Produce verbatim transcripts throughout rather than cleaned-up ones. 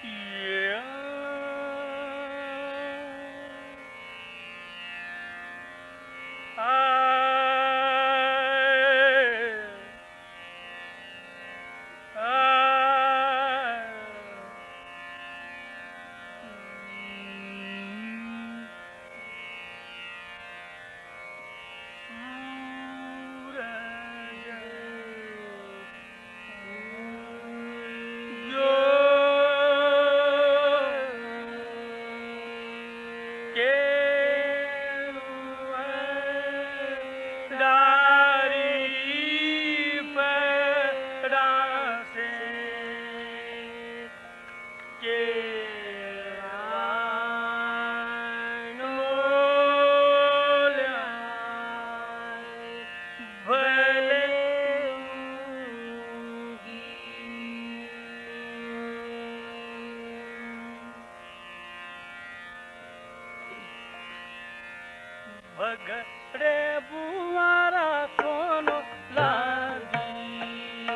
भगड़े बुआरा सोनो लागियो,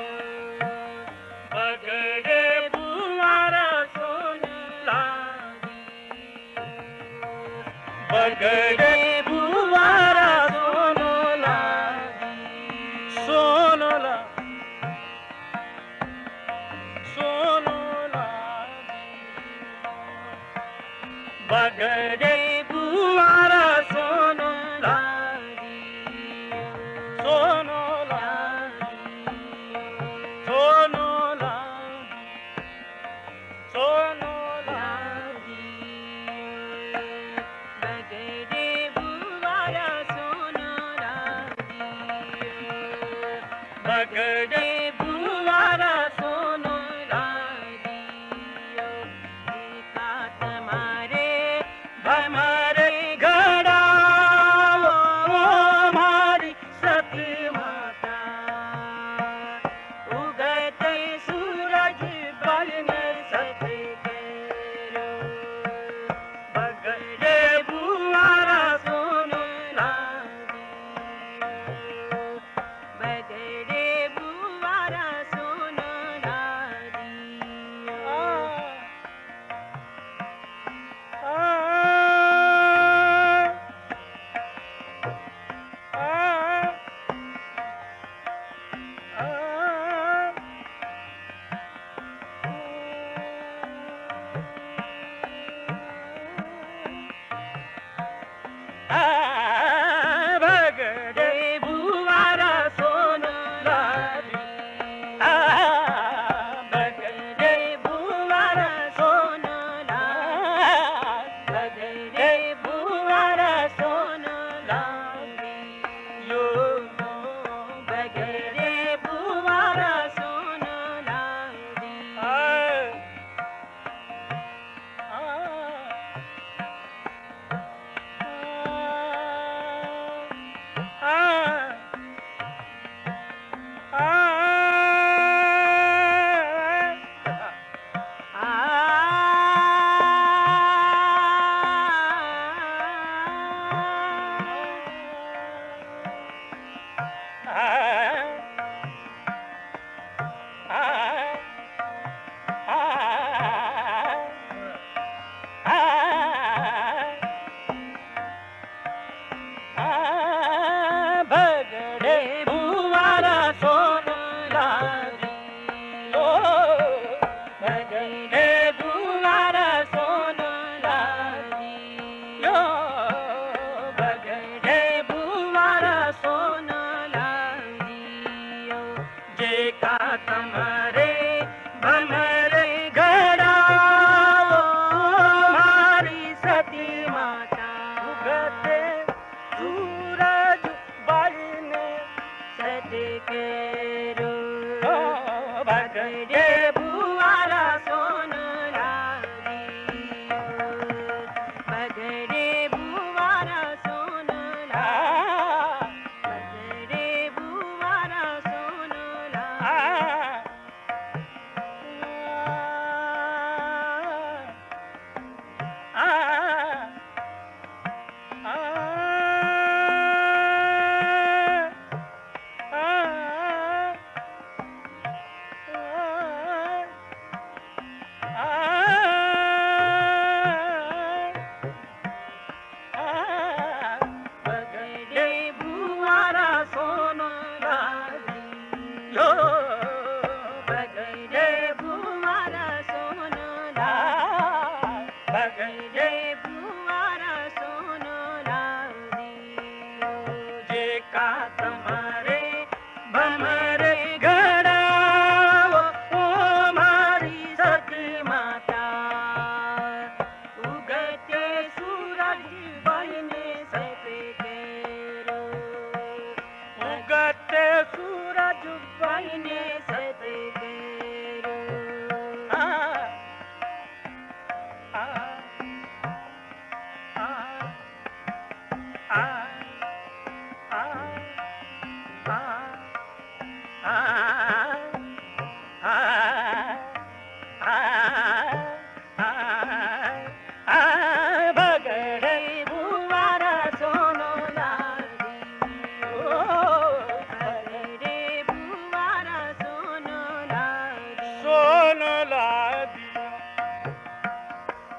भगड़े बुआरा सोनो लागियो, भगड़े बुआरा सोनो लागियो, सोनो ला सोनो लागियो, भगड़े बुआरा सोनो सोनो लागियो, सोनो लागियो, सोनो लागियो, भगड़े बुआरा सोनो लागियो, भगड़े बुआरा सोनो लागियो, देखा तुम्हारे भमरे घड़ा हमारी सती माता, उगते सूरज बल में सती करो, भगड़े बुआरा सोनो लागियो, भगड़े बुआरा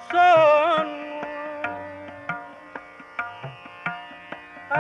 सोनू आ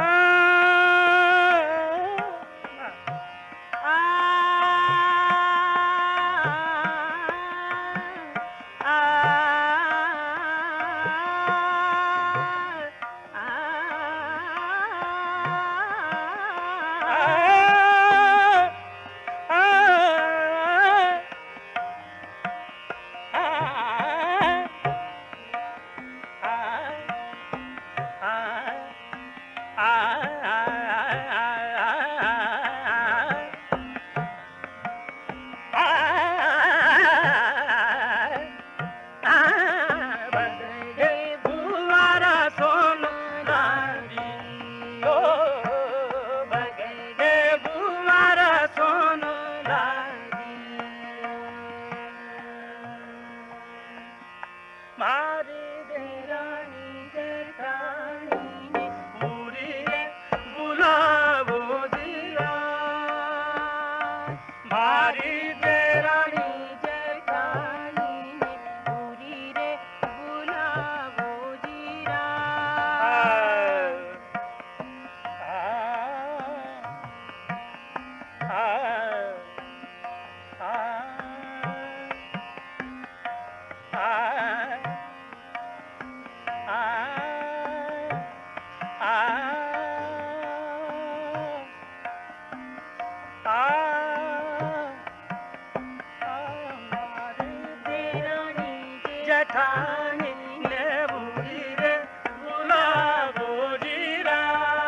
जठानी ने बुरी रे बुलावो जीरा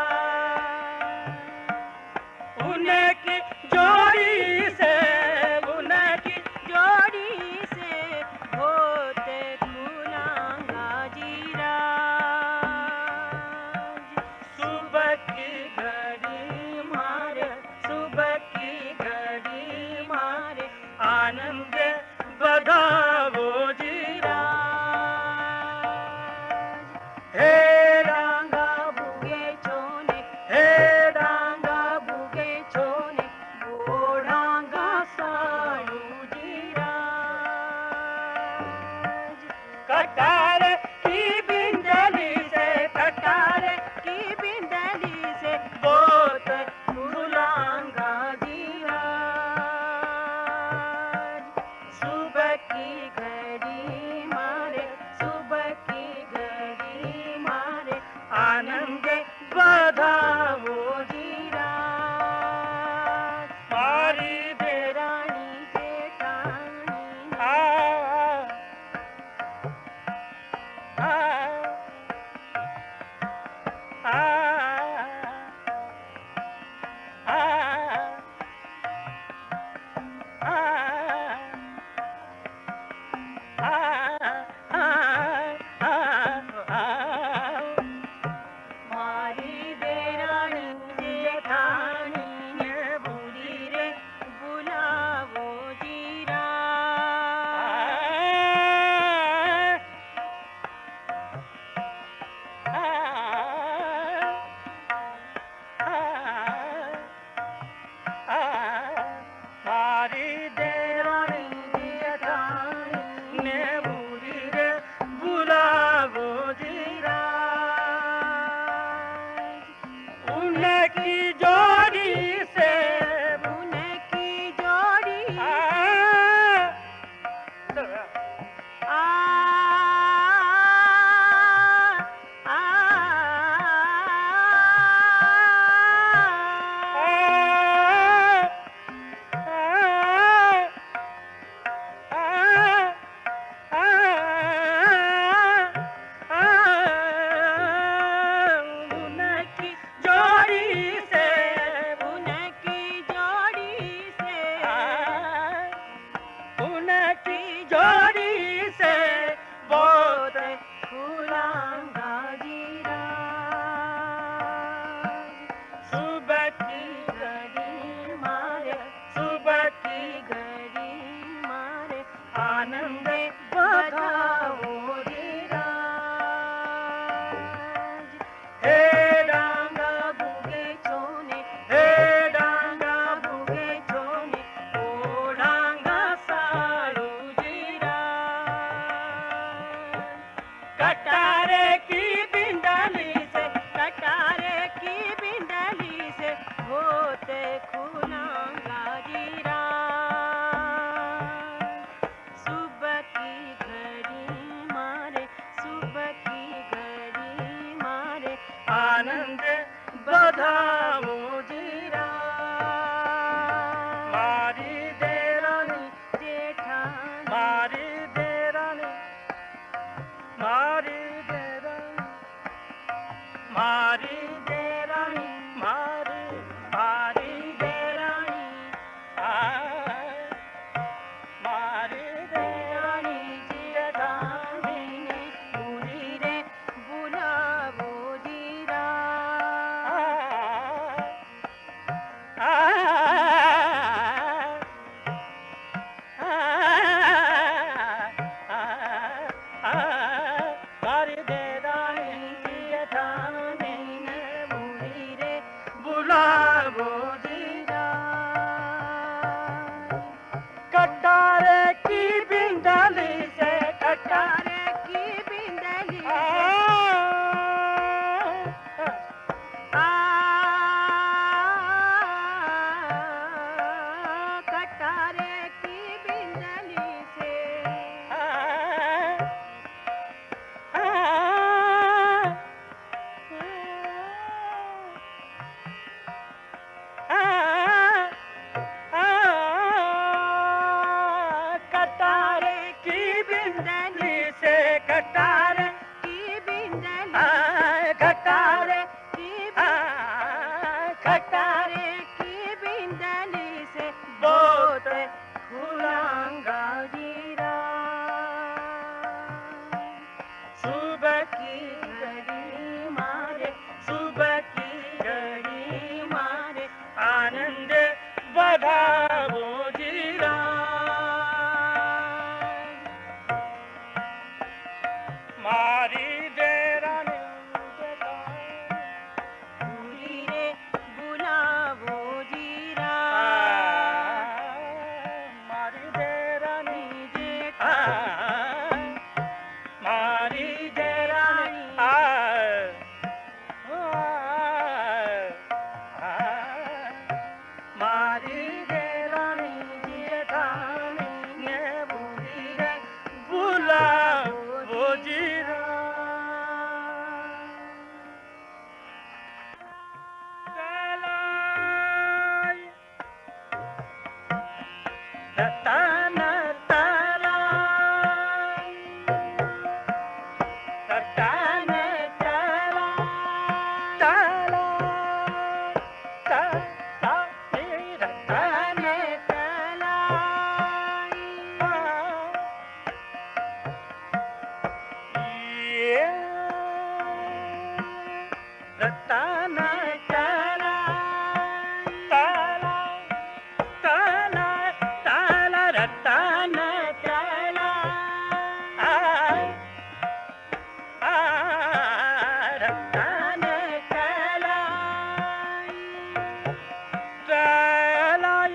उनकी जोड़ी से उनकी जोड़ी से होते खुलांगा जीरा सुबह की घड़ी मारे सुबह की घड़ी मारे आनंद बधावो जीरा हे डांगा बुगे छोने हे डांगा बुगे छोने वो डांगा साड़ू जीरा कटारे की बिंदली से कटारे की बिंदली से बोत फुलांगा जीरा सुबह की घड़ी मारे सुबह की घड़ी मारे आनंद बधावो जीरा मारी देरानी जेठानी आ आ आ कटारे की बिंदली से, कटारे की बिंदली से होते खुलांगा जीरा। सुबह की घड़ी मारे, सुबह की घड़ी मारे आनंद बधाओ जीरा। मारी देरानी जेठानी, मारी देरानी मारी देरानी मारी देरानी मारी मारी देरानी आ मारी देरानी जेठानी ने बुरी रे बुलावो जीरा। आ मारी देरानी जेठानी ने बुरी रे बुलावो जीरा। कटारे की बिंदली से, कटारे कटारे की बिंदली आ, से आ कटारे की बिंदली से आ, आ, आ, कटारे की बिंदली से, कटारे की बिंदली आ, कटारे की आ, कटारे कटारे की बिंदली से बोत खुलांगा जीरा। सुबह की की घड़ी मारे, सुबह की घड़ी मारे आनंद बधाओ जीरा। मारी देरानी बुरी रे बुलावो जीरा। मारी देरानी जेठा मारी देरानी आ मारी देरानी जेठानी ने बुरी रे बुलावो जीरा। तलाई रतन तलाई रतन तलाई तलाई तलाई रतन ये रतन तलाई तलाई तलाई तलाई रतन तलाई आ रतन तलाई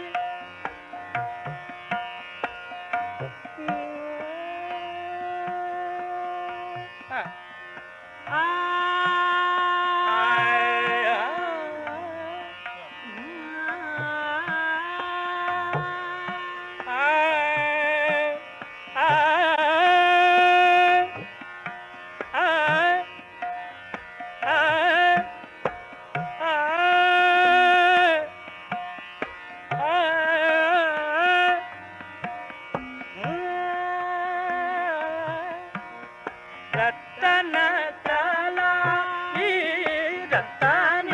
रतन तलाई रतन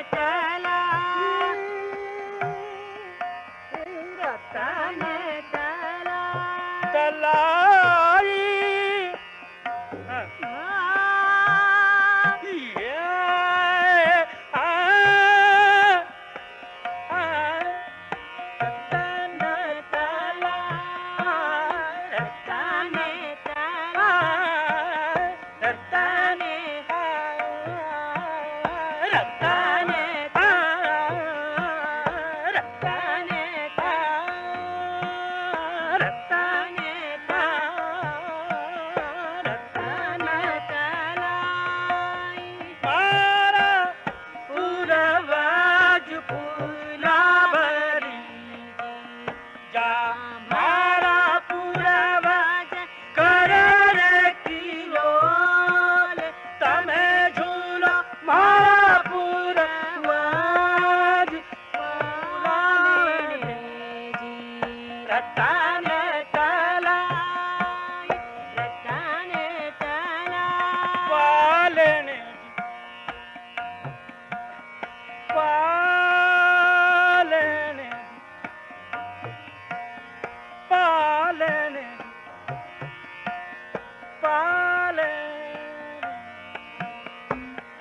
रतन तलाई ये आ आ रतन तलाई रतन तलाई रतन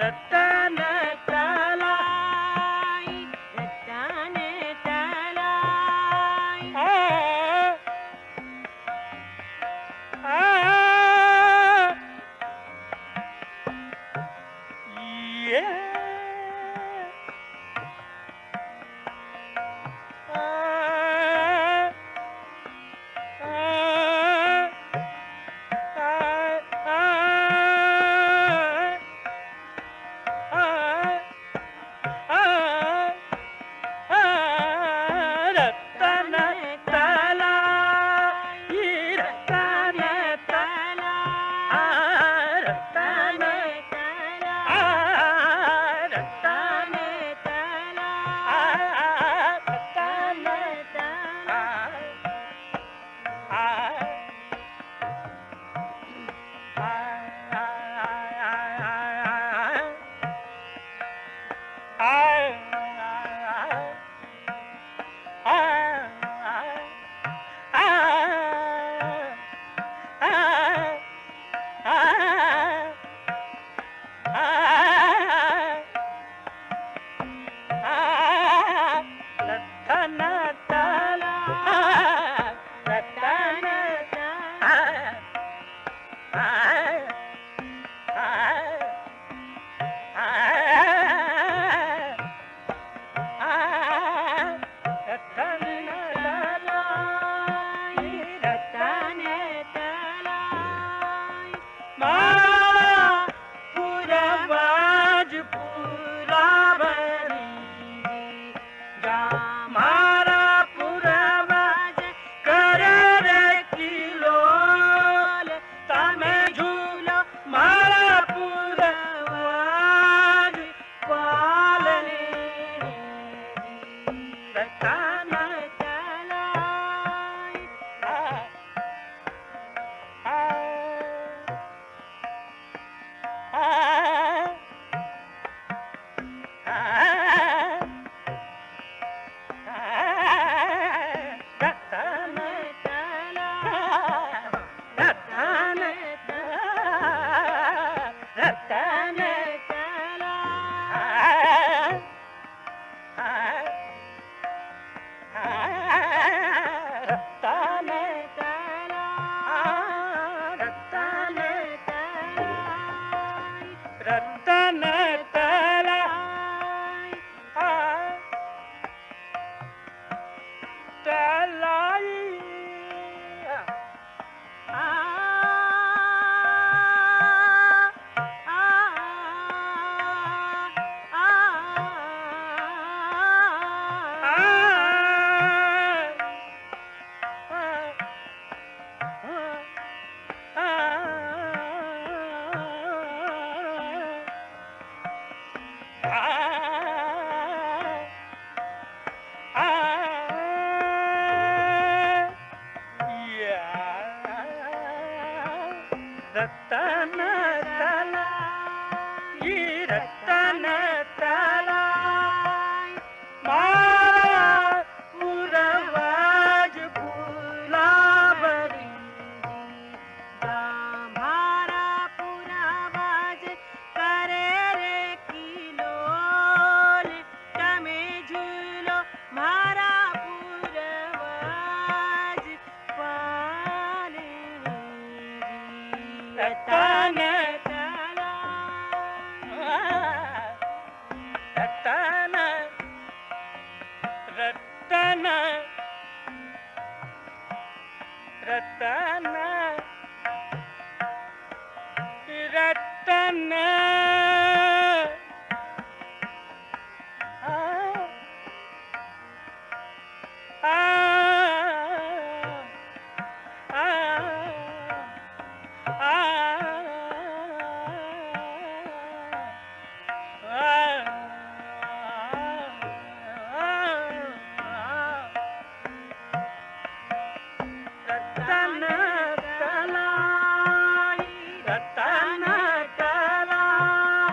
रतन तलाई रतन तलाई आ आ ये रतन तलाई रतन तलाई मारा पुरवाज फुलावरी मारा पुरवाज करे रे किलोल तमे झूलो मारा पुरवाज पाले रतन रतन रतन रतन रतन रतन तलाई रतन तलाई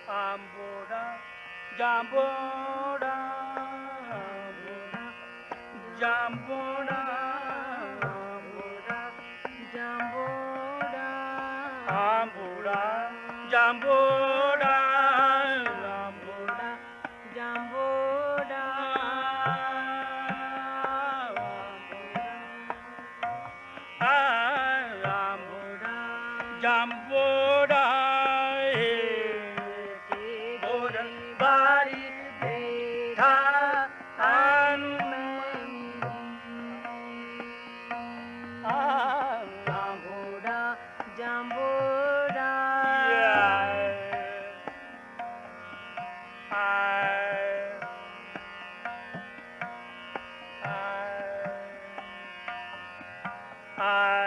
Amboda, Jamboda, Jamboda, Amboda, Jamboda, Jamboda, Goran Bari Betha Jamboda, Jamboda, I, I,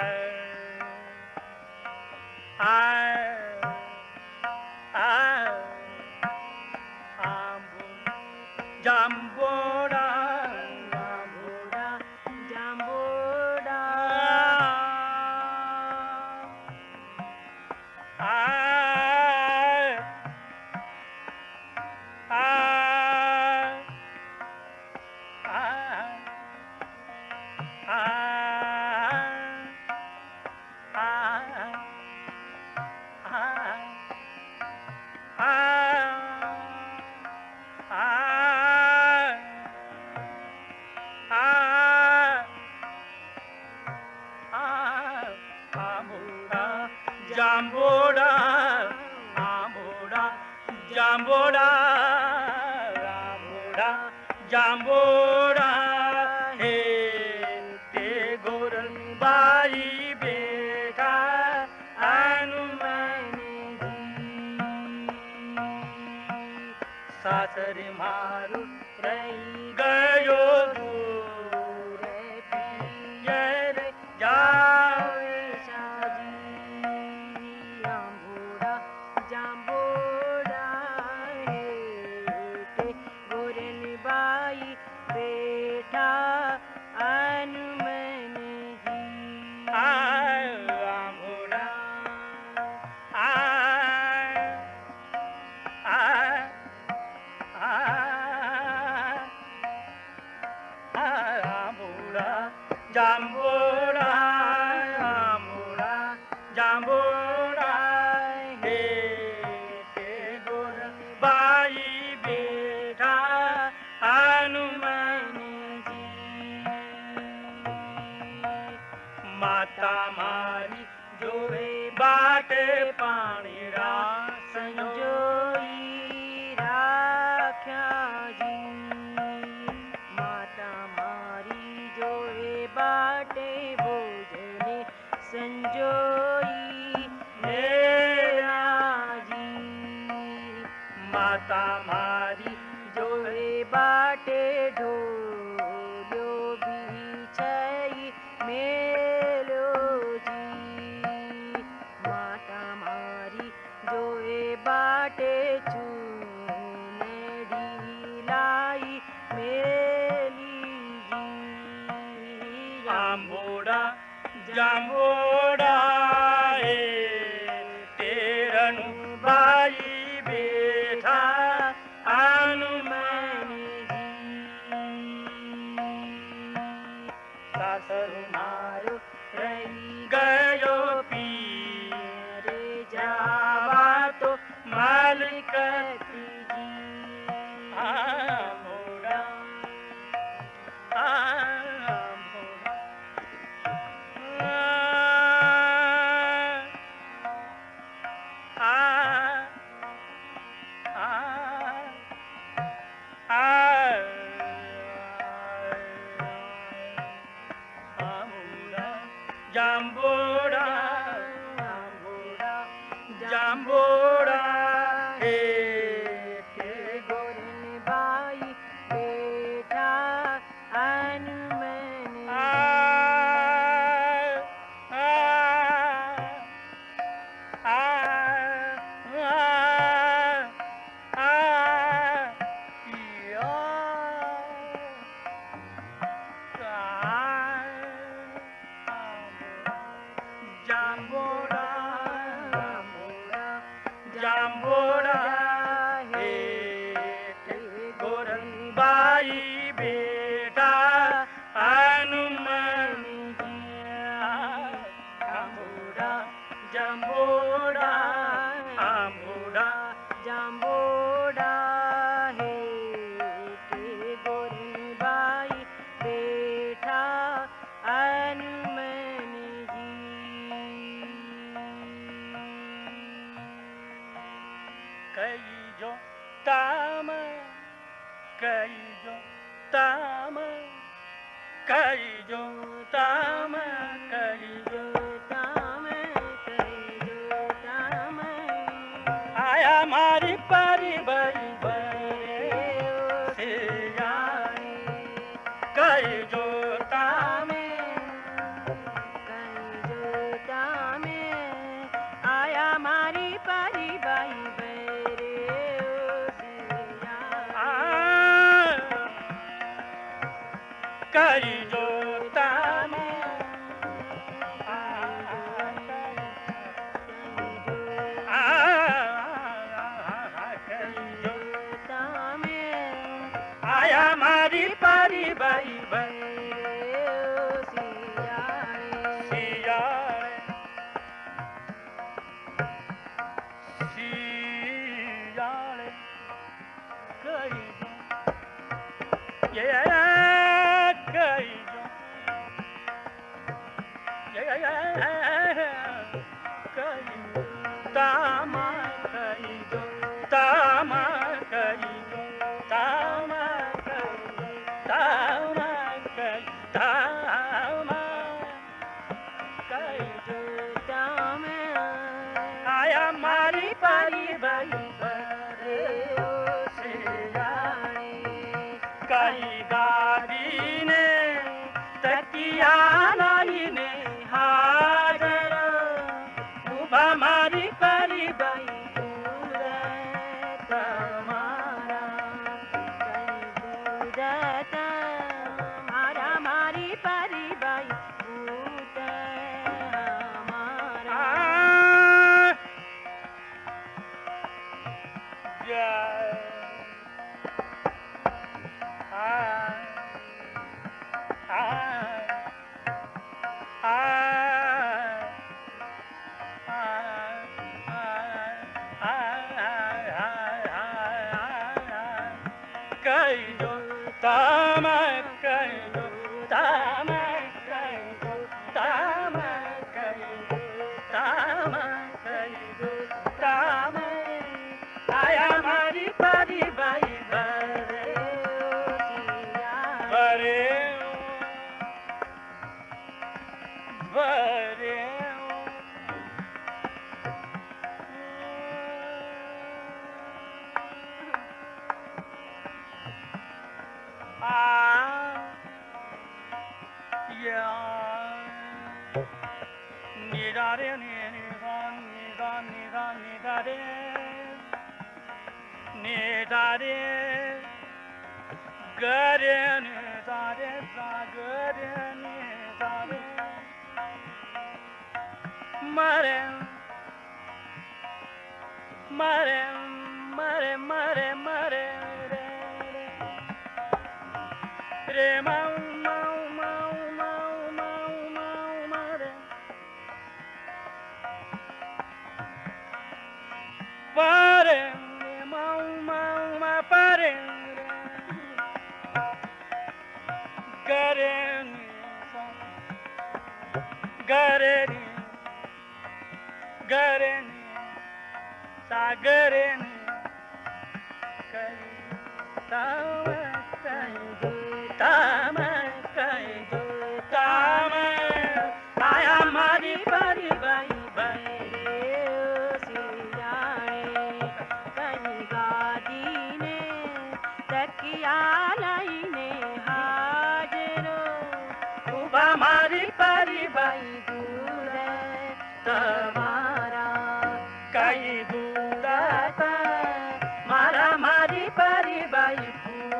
I, I, Jamboda, Jamboda, Jamboda, I, I, Jamboda, Amboda, Jamboda, Amboda, Jamboda, hey, te goran bai beta anumane सासरे मारू रही गयो दूर पियर जावे शादी Jamboda, Jamboda, ते गोरन by बेटा अनुमन जी आय आमोड़ा आय आय आय आमोड़ा जाम्बोड़ा आमोड़ा जाम्बोड़ा हे ते गोरन बाई बेटा हनुमान जी माता मारी जोए बाटे पानी रा संजोई राख्या जी माता मारी जोए बाटे भोजने संजोई मेरा जी माता मारी जोए बाटे ढोलो बिछई मेलो जी माता मारी जोए बाटे चूनड़ी लाई मेली जी आम्बोड़ा जाम्बोड़ा हे तेरनु बाई बेटा हनुमान सासरु मारो रही गयो पीर जावा तो मालिक जी आम्बोड़ा आम्बोड़ा आ आ आ आमोड़ा जाम्बोड़ा Jamboda, जाम्बोड़ा हे ते गोरन बाई बेटा हनुमान आ आ आ आ या Jamboda, Jamboda, जांबोड़ा जांबोड़ा है के गोरन बाई बैठा हनुमान जी। कई जो ताम कई जो ताम कई जो ताम कई जो ताम कई जो ताम आया मारी परी बई बरे से जाए कई जो ताम कई जो ताम आया मारी परी बाई बरे से आ जाए कई जो ताम आ कई जो आया मारी परी बई बरे सियारे सियारे कई जो ये कई जो ये कई तामा कई जो तामा कई जो तामा कई जो तामा कई तामा कई जो आया मारी परी बई बरे से कई दादी ने तकिया लाई ने हाजर उभा मारी परी बई मारा मारी परी बाई भूत हमारा कई जो ताम कई जो ताम कई जो ताम कई जो ताम कई जो ताम आया मारी परी बई बरे बरे बरे आ या निरारे निरा निरा निरा निरारे निरारे गरे निरारे सागरे निरारे मरे मरे मरे मरे मरे रे mau mau mau mau mau mau mare pare mau mau ma pare gare ni gare ni gare ni sagare ni kai tawa kai ताम कई जो ताम आया मारी परी बई बरे कई गादी ने तकिया लाई ने हाजरो उबा मारी परी बई दूर तमारा कई कई दूर मारा मारी परी बई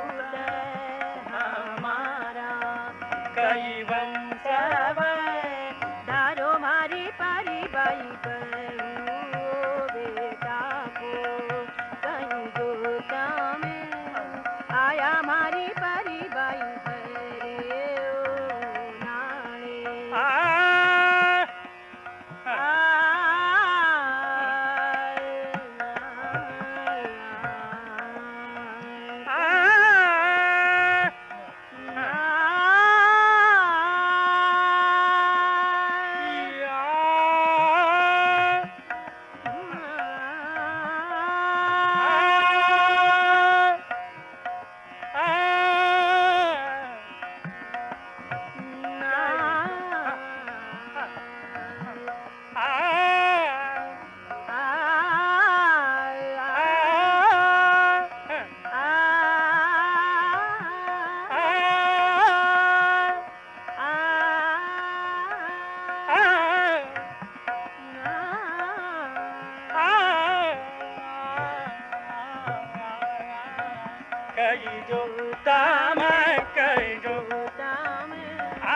कई जो ताम कई जो ताम आ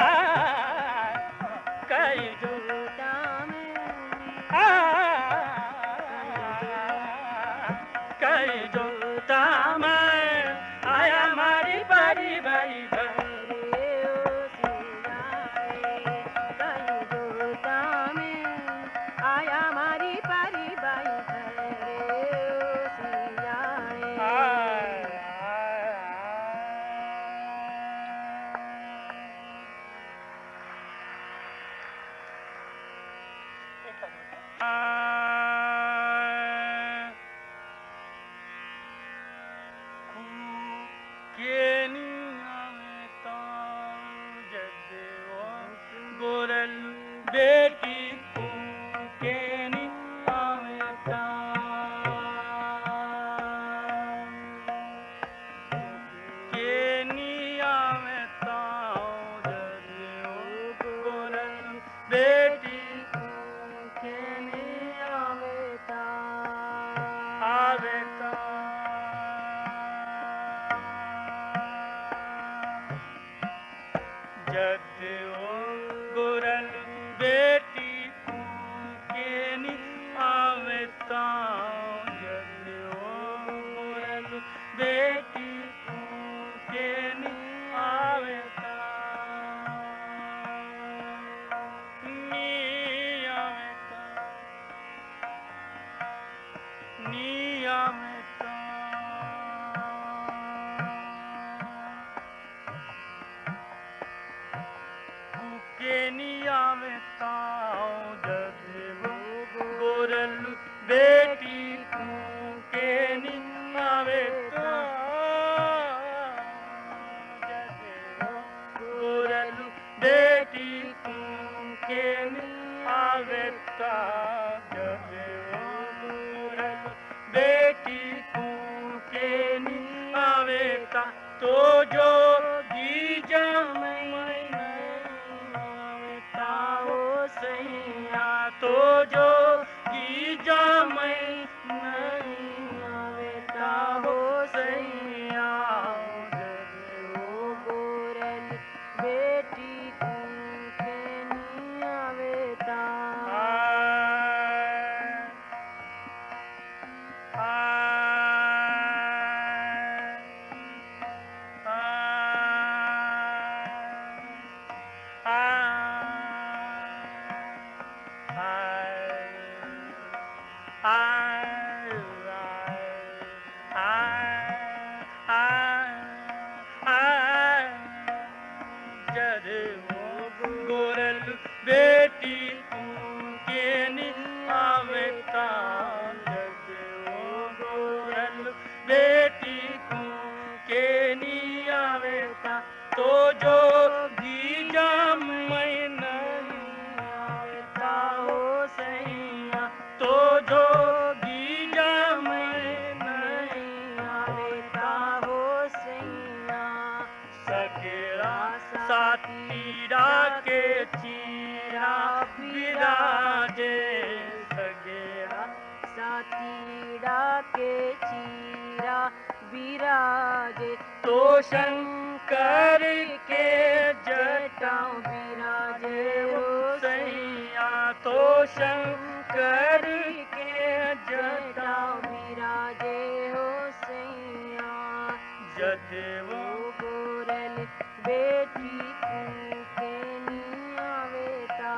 कई जो ताम आ कई जो ताम आया मारी बारी बारी रे ओ सियारे कई जो ताम आया मारी पारी बाई रे ओ सियारे बेटी केनी आवेता केनी आवेता गोरल बेटी केनी आवेता आवेता जद गोरल बेटी केनी आवेता जद गोरल बेटी केनी आवेता नी आवेता नी आवेता केनी आवेता जद गोरल बेटी केनी आवेता जद गोरल बेटी केनी आवेता जद गोरल बेटी केनी आवेता तो जो गीजा सैया तो जो गीजा मैं नहीं आवेता हो सैया ओ गोरल बेटी केनी आवेता गोरल बेटी केनी आवेता जद गोरल बेटी केनी आवेता तो जो गीजा मैं नहीं आवेता हो सैया तो जो गीजा मैं नहीं आवेता हो सैया सकेरा सातीरा के चीरा विराजे सगेरा सातीड़ा के चीरा विराजे तो शंकर के जटा विराजे हो सैया तो शंकर के जटा विराजे हो सैया जद वो गोरल बेटी केनी आवेता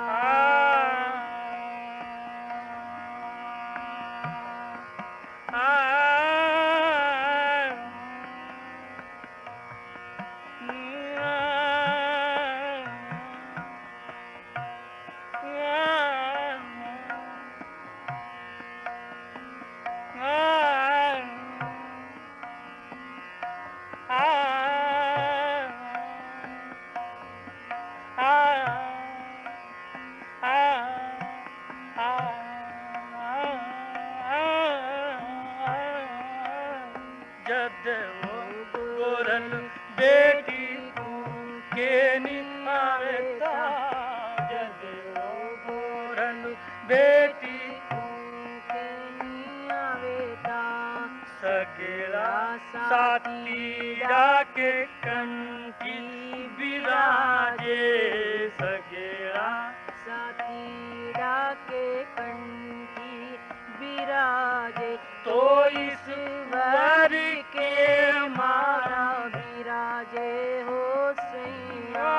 जद वो गोरल बेटी केनी आवेता जद वो गोरल बेटी केनी आवेता सगेरा सातीरा के कंठी विराजे सगेरा सातीरा के कंठी विराजे तो इस वर के मारा विराजे हो सैया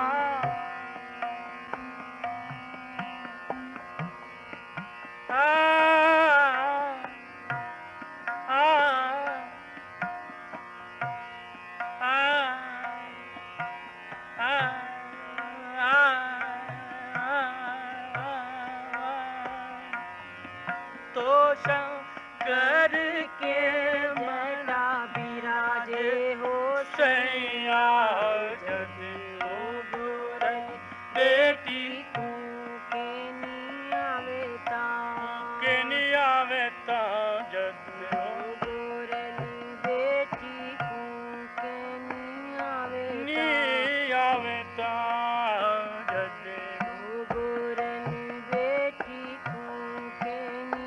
तो शंकर के मना विराजे हो सैया जद हो गोरल बेटी के नियावेता के नियावेता जद हो गोरल बेटी के नियावेता नियावेता जद हो गोरल बेटी के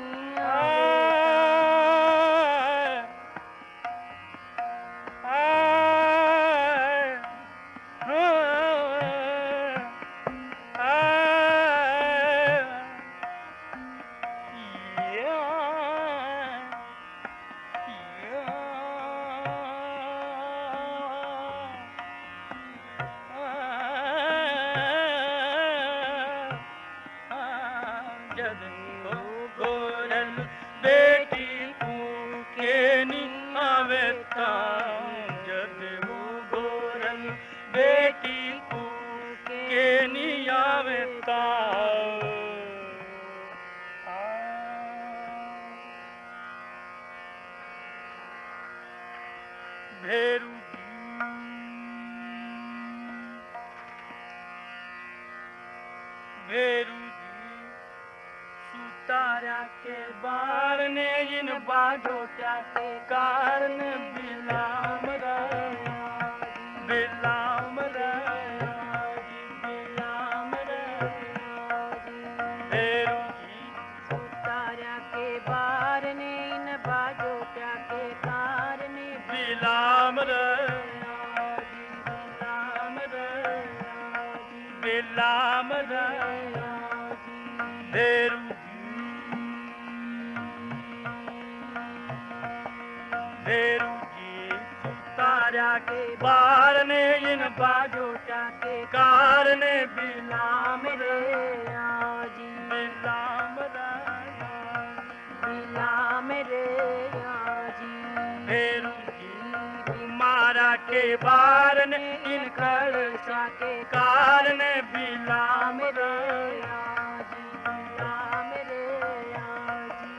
जद हो गोरल बेटी के नियावेता जद हो गोरल बेटी के नियावेता भेरू भेरू सुतारा के बार ने इन बाजोटा के कारण बिलाम रहा बिलाम रहा बिलाम रहा भेरू तारा के बार ने इन बाजो क्या के कारण बिलाम रहा बिलाम बिलाम रहा भेरू भेरू जी सुतारा के बार ने इन बाजोटा के कारण बिलाम रे आजी बिलाम बिलाम रे आजी भेरू जी कुमारा के बार ने इन कलशा के कारण बिलाम बिलाम रे आजी बिलाम रे आजी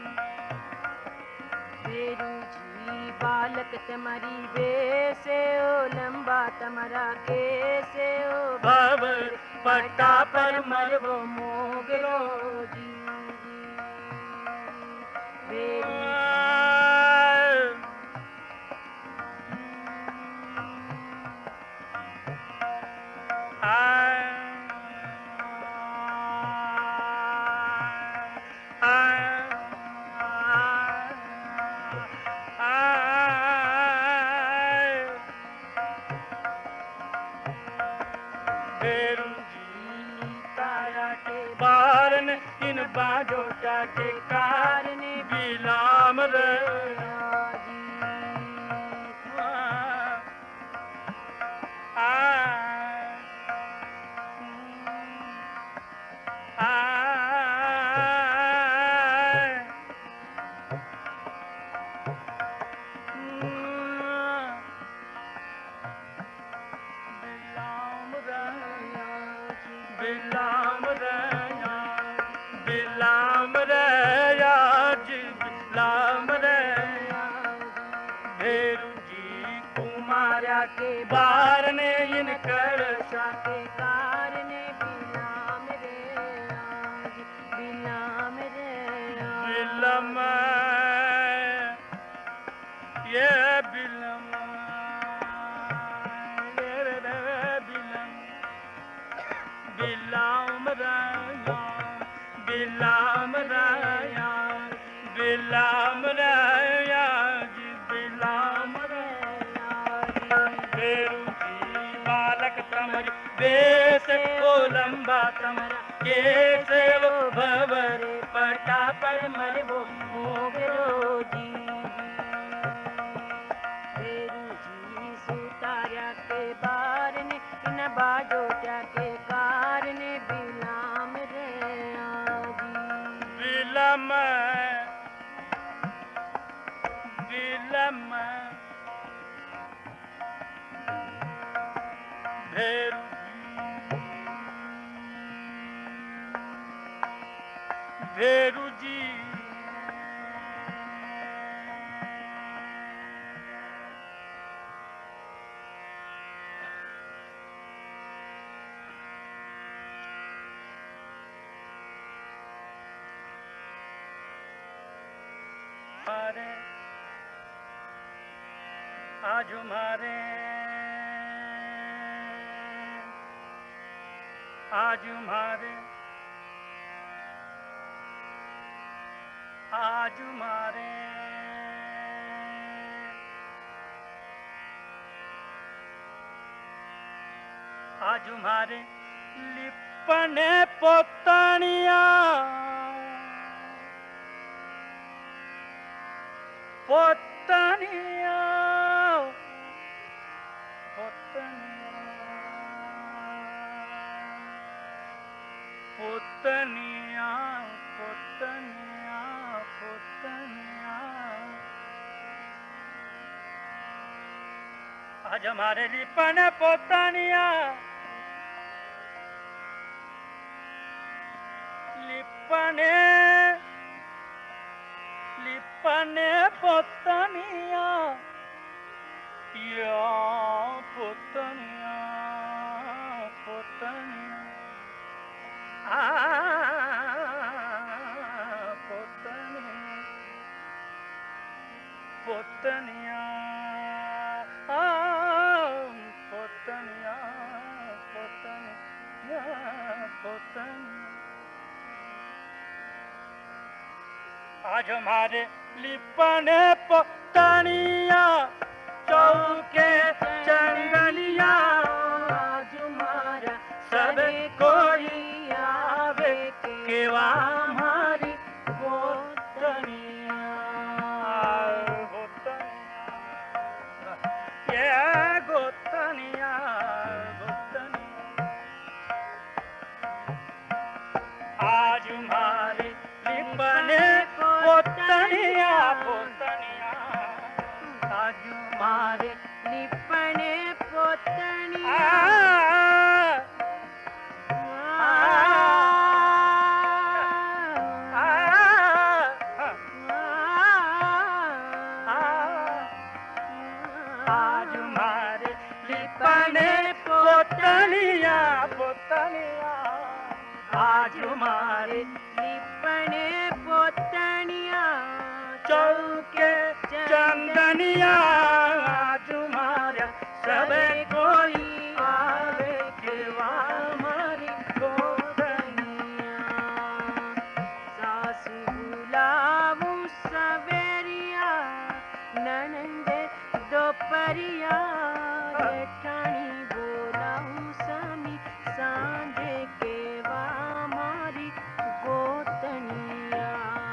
बेरू जी बालक तुम्हारी बेसे ओ लंबा तुम्हारा कैसे ओ भव पट्टा पर मरवो मोगरो जी बेरू इन बाजोटा के कारण बिलाम रहा बिलाम रया बिलाम रया जी बिलाम रया भेरू जी कुमारा के बार ने इन कलशा के कारण बिलाम रे आज बिलाम रे बिलम ये बिलम ये रे रे बिलम बिलाम रया बिलाम रया बिलाम रया जी कैसे ओ लंबा तमरा कैसे वो भवरे पटा पर मर वो मोगरो जी फेरू जी सुतारा के बार ने इन बाजो क्या के कार ने बिलाम रे आजी बिलम बिलम भेरू भेरू जी मारे आज मारे आज मारे आज मारे आज मारे लिपने पोतानिया पोतानिया पोतनिया पोतनिया पोतनिया आज हमारे लिपन पोतनिया लिपने लिपने पोतनिया या पोतनिया पोतनिया आ पोतनिया पोतनिया आ पोतनिया पोतनिया पोतनिया आज हमारे लिपने पोतनिया चौके चंगलिया आज मारा सब कोई आवे केवा हमारी गोतनिया गोतनिया ये गोतनिया गोतनिया आज हमारे लिपने पोतनिया पोतनिया आज मारे लिपने पोतनिया आज मारे लिपने पोतनिया पोतनिया आज मारे लिपने पोतनिया चौके चंदनिया आज मारा सब कोई आवे केवा हमारी गोतनिया सासु बुलाऊं सवेरिया ननंदे दोपहरिया जेठानी बोलाऊं समी सांझे केवा मारी गोतनिया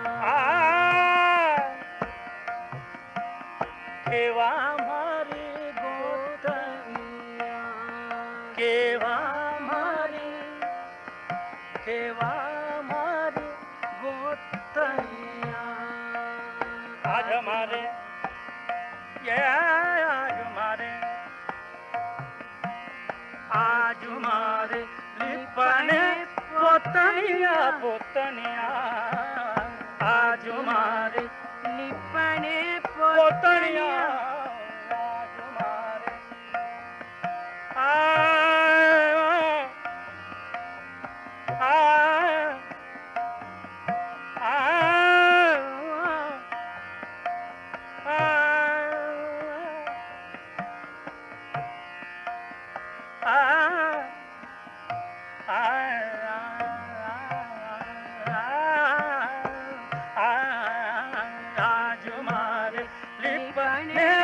केवा हमारी गोतनिया केवा हमारी केवा हमारी गोतनिया आज हमारे ये आज हमारे आज हमारे लिपने पोतनिया पोतनिया आज हमारे लिपने पोतनिया पोतनिया आज हमारे आ आ आज हमारे लिपने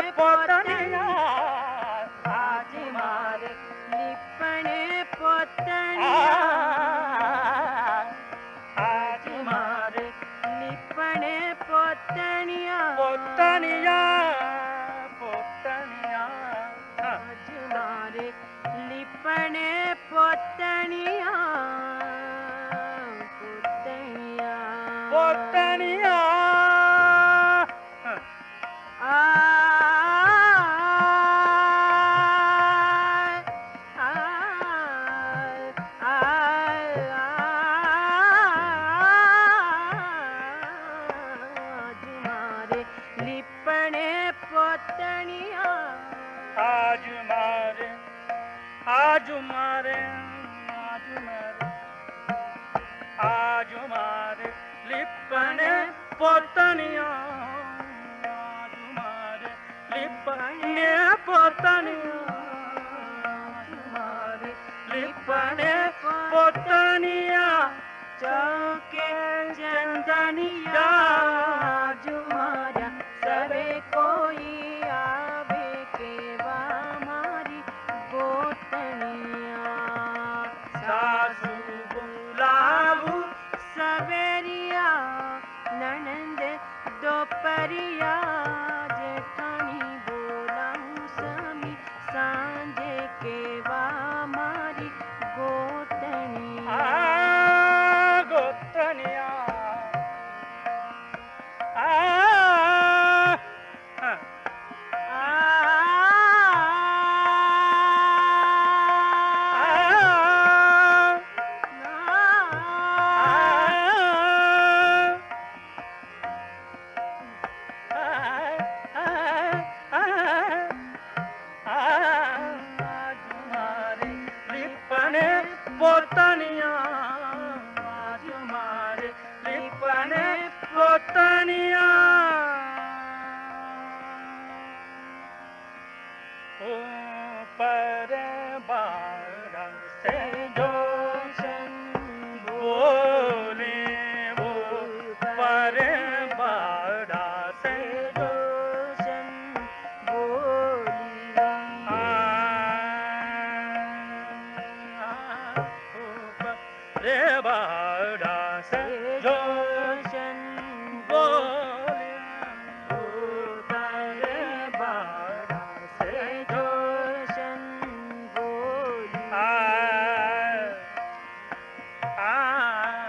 आज मारे आज मारे आज मारे आज मारे लिपने पोतनिया आज मारे लिपने पोतनिया आज मारे लिपने पोतनिया चौके चंदनिया आज मारा सबे कोई आवे के बा मारी गोतनिया सासू बुलाऊ सवेरिया ननंद दोपहरिया जेठानी बोलाऊं समी सांझे के बा मारी गोतनिया गोतनिया पोतनिया आज मारे लिपने पोतनिया ऊपर बाड़ा से जोशन बोले ऊपर बाड़ा से जोशन बोली रे बाड़ा से जोशन बोले ऊपर बाड़ा से जोशन बोली आ आ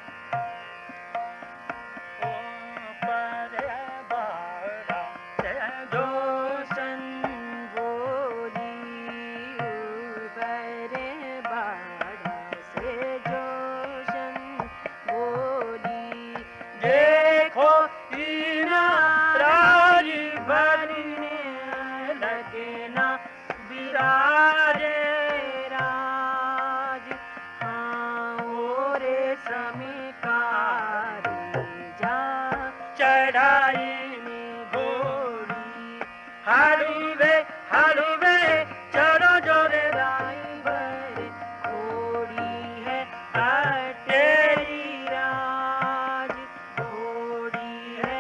ऊपर बाड़ा से जोशन बोली ऊपर बाड़ा से जोशन बोली देखो इना राजी भरने लगे ना बिराजे राज हाँ ओरे समीकारी जा चढ़ाई में घोड़ी हलवे हलवे चलो जोरे राई भर घोड़ी है तेरी राज घोड़ी है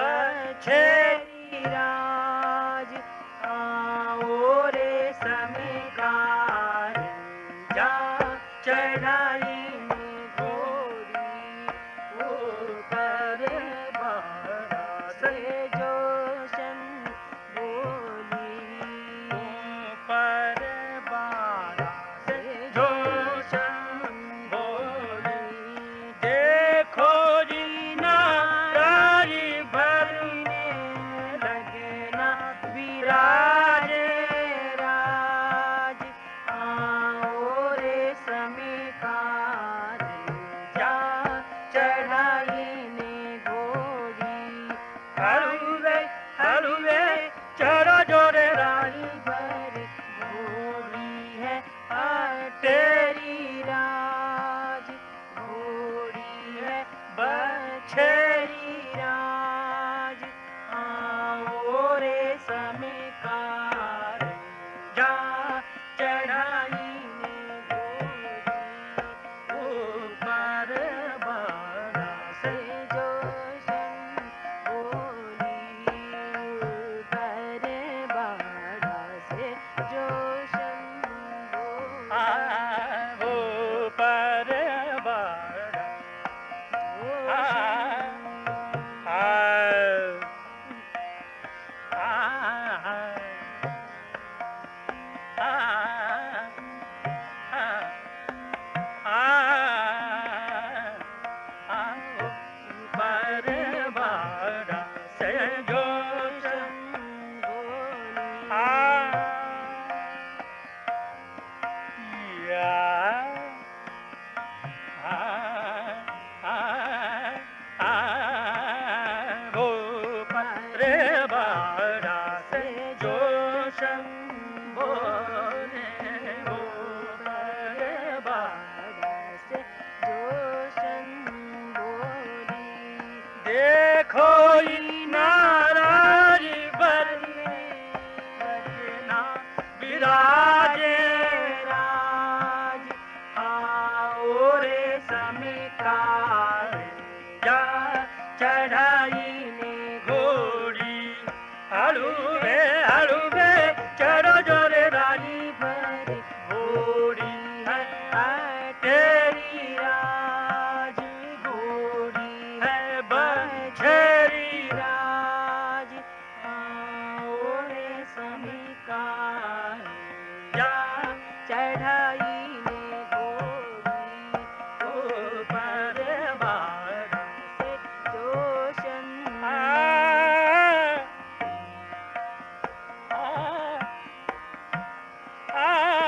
बछेरी राज आओ रे समीकार जा चढ़ाई में घोड़ी ऊपर बाड़ा से जोशन बोली ऊपर बाड़ा से जोशन बोली देखो जी ना राजी भरने लगे ना बिराजे राज आओ रे समीकार जा चढ़ाई ने घोड़ी हलवे हलवे चढ़ो जोरे रानी भर घोड़ी है तेरी राज घोड़ी है बछेरी राज आओ रे समीकार जा चढ़ाई में घोड़ी ऊपर बाड़ा से से जोशन बोली ऊपर बाड़ा से जोशन बोली आ ऊपर बाड़ा आ ऊपर बाड़ा से जोशन रे बाड़ा से जोशन बोले ओ रे बाड़ा से जोशन बोली देखो नाराज बरने बजना विराजे राज आओ रे समिकार जा चढ़ाई ने घोड़ी हलुबे हलुबे चढ़ो जोरे रानी भरी घोड़ी है तेरी राज घोड़ी है बछेरी राज आओ रे समिकार जा चढ़ाई ने घोड़ी ऊपर बाड़ा से जोशन आ आ आ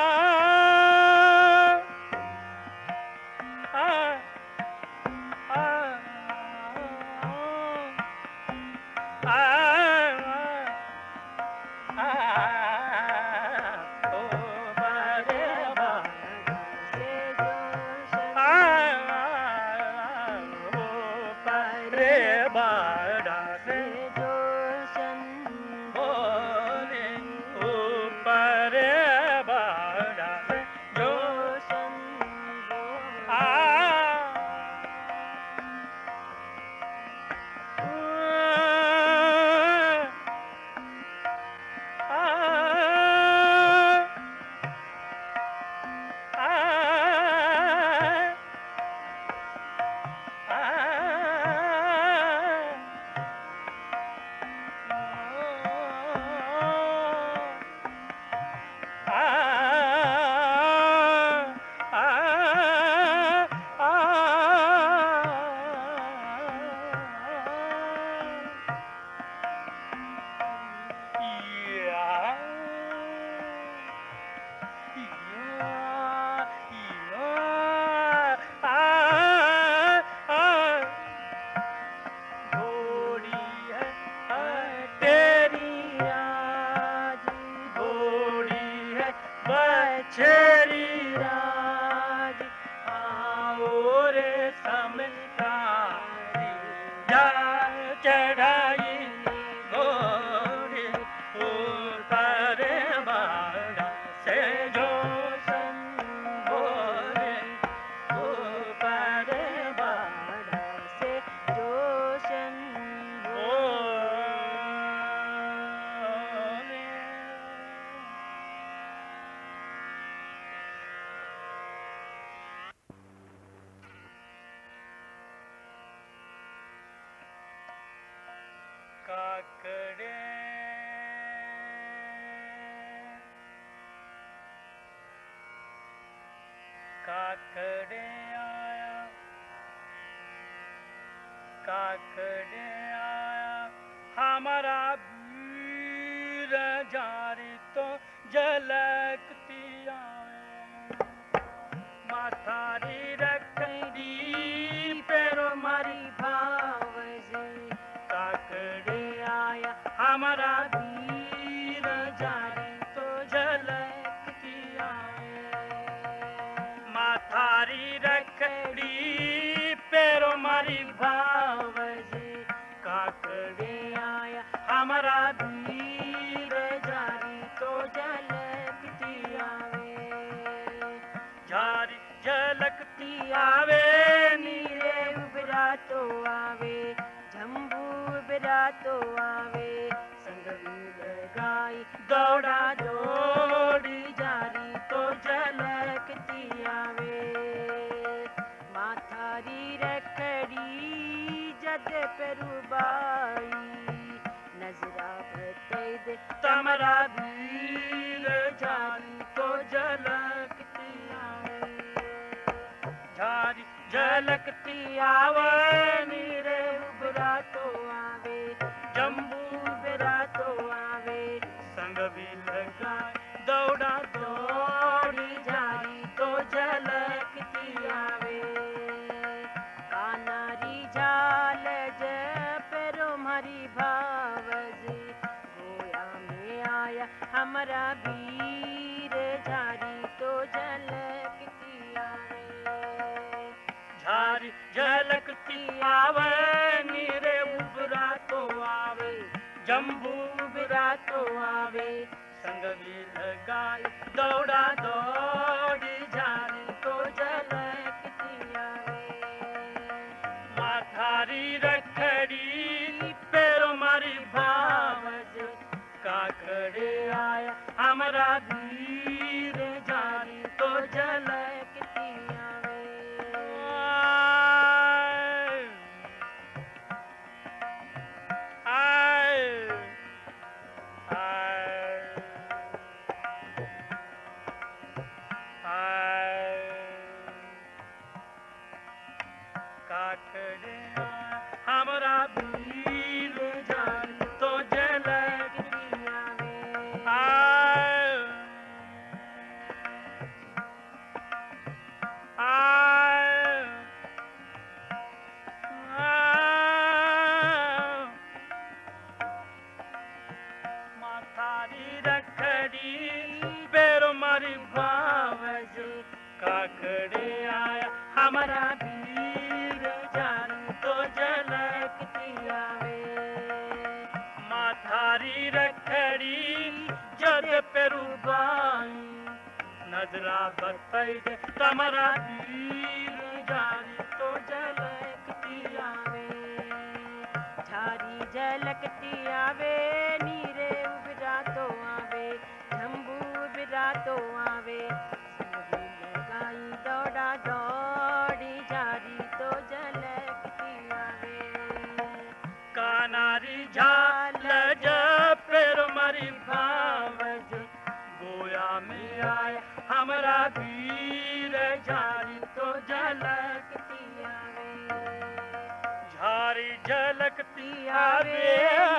से जोशन बाड़ा से से जोशन बोले ऊपर बाड़ा से जो जोशन बोली आ घोड़ी है तेरी राज घोड़ी है बछेरी राज आओ रे समकारी जा चढ़ाई घोड़ी ऊपर बाड़ा से जोशन बोले ऊपर बाड़ा से जोशन बोले काकड़े काकड़े आया काकड़े आया हमारा वीर जारी तो झलकती आया माथारी रखड़ी पैरों मारी भाव से काकड़े आया हमारा वीर जारी तो झलकती माथारी रखड़ी पैरों मारी भाव से काकड़े आया हमारा वीर जारी तो झलकती आवे झारी झलकती आवे आवे नीरे उबरा तो आवे जम्बू उबरा तो आवे संग लगाई दौड़ा दौड़ी जारी तो झलकती आवे माथारी रखड़ी जद पेरुबाई नजरा भटई दे तमरा वीर जारी तो झलकती आवे झारी झलकती आवे आवे नीरे उबरा तो आवे जम्बू उबरा तो आवे संग भी लगाए दौड़ा दौड़ी जारी तो झलकती आवे कानारी झाल ज पेरो मारी भाव हमारा वीर झारी तो झलकती आवे, झारी झलकती आवे, नीरे उबरा तो आवे, जम्बू उबरा तो आवे, संग भी लगाई दौड़ा दौड़ी, झारी तो झलकती आवे। माथारी रखड़ी पैरों मारी भावज, काकड़े आया हमारा वीर झारी तो झलकती आवे। आए आए आए काकड़े आया हमारा वीर झारी तो झलकती आवे। आए आए आए माथारी रखड़ी पैरों मारी भावज, काकड़े आया हमारा वीर झारी तो झलकती आवे। माथारी रखड़ी जद पेरू बाई, नजरा बताई दे तमरा वीर झारी तो झलकती आवे। झारी झलकती आवे, नीरे उबरा तो आवे, झम्बू उबरा तो आवे, संग लगाई दौड़ा दौड़ी, झारी तो झलकती आवे। कानारी झाल जब पैरों मारी भावज, गोया में आया हमारा वीर झारी तो झलकती आवे। झारी झलकती आवे,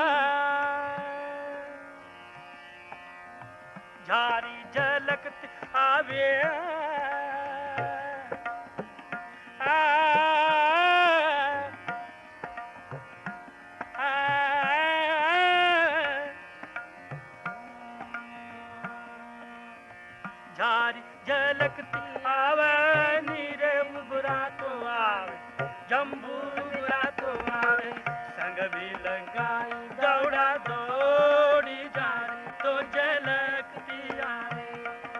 झारी झलकती आवे। झारी झलकती आवे, नीरे उबरा तो आवे, जम्बू उबरा तो आवे, संग भी लगाई दौड़ा दौड़ी, झारी तो झलकती आवे।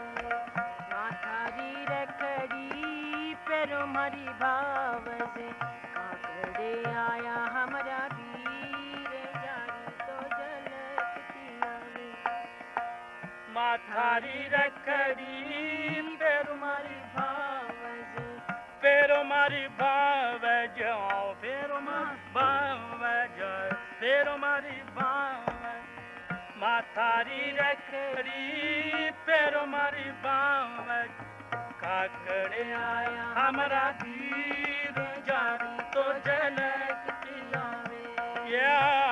माथारी रखड़ी पैरों मारी भावज, काकड़े आया हमारा वीर झारी तो झलकती आवे। माथारी रखड़ी पैरों मारी भावज, पैरों मारी भावज, पैरों मारी भावज, पैरों मारी भावज, माथारी रखड़ी पैरों मारी भावज, काकड़े आया हमारा वीर झारी तो झलकती आवे। या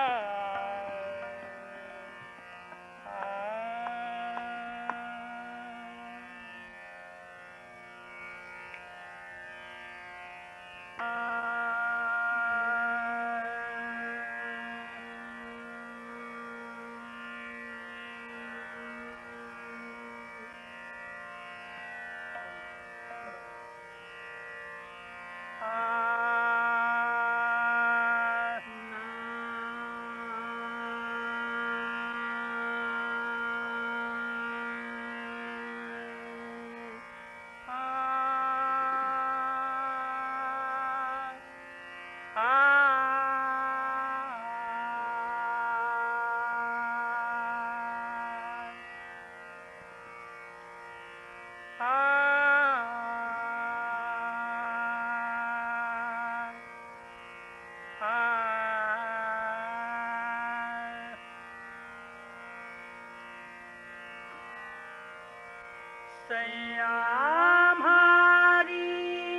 सयाम हारी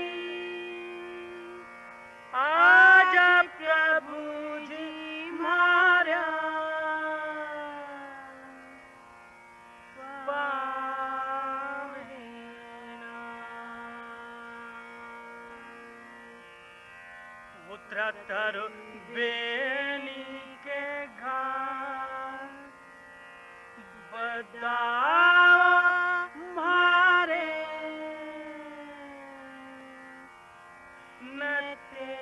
आजा प्रभु जी मारा पावेना उतरतर बेनी के घाट बताओ मारे नते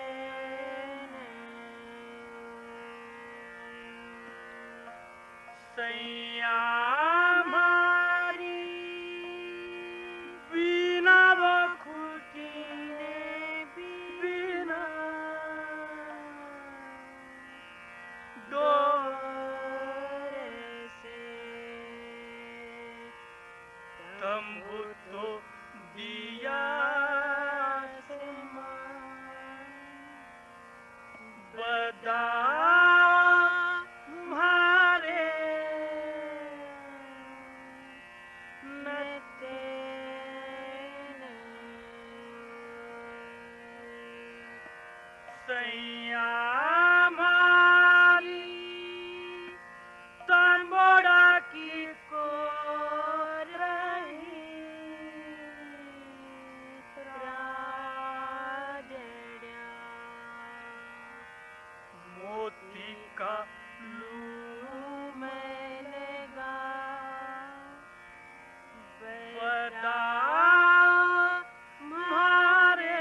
सैया मारी बिना बखुटी ने बिना डोरे से तंबू तो दिया से बदा मारे नते सैया मारी तंबोड़ा की को रही राजड़ा मोती का लू मैंने गा बता मारे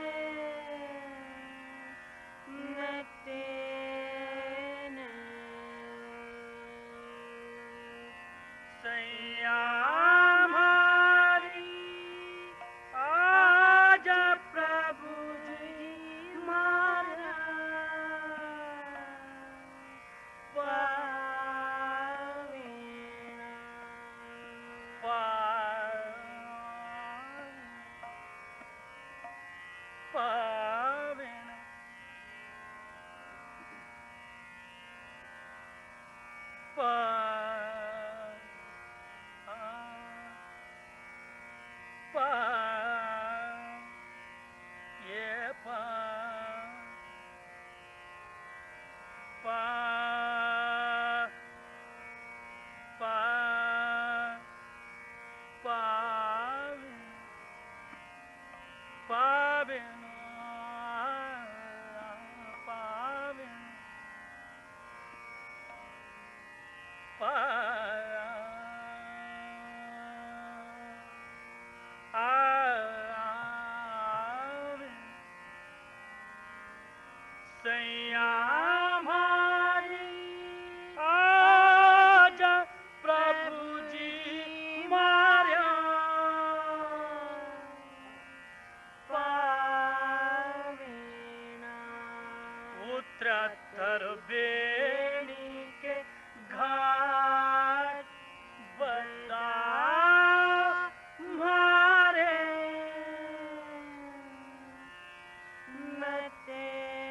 नते सैया मारी आज प्रभु जी मारा पावेना पावेना पा पा ये पा पा पा पावे पावेना पावेना पा सैया मारी आज प्रभु जी मार्या पावेना उत्तर बेणी के घाट बता मारे नते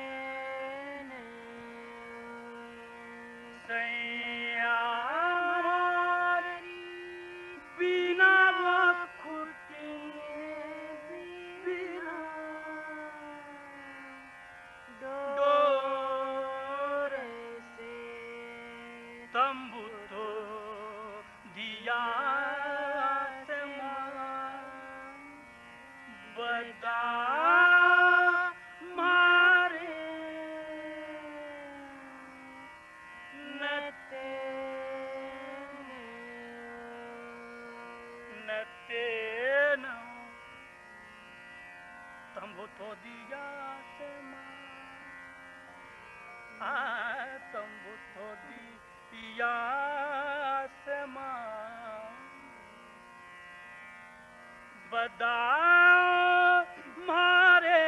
सैया मारी बिना बखुटी बिना डोरे से तंबू तो दिया से बता मारे नते नते न तंबू तो दिया से आ तंबू तो दिया से बदा मारे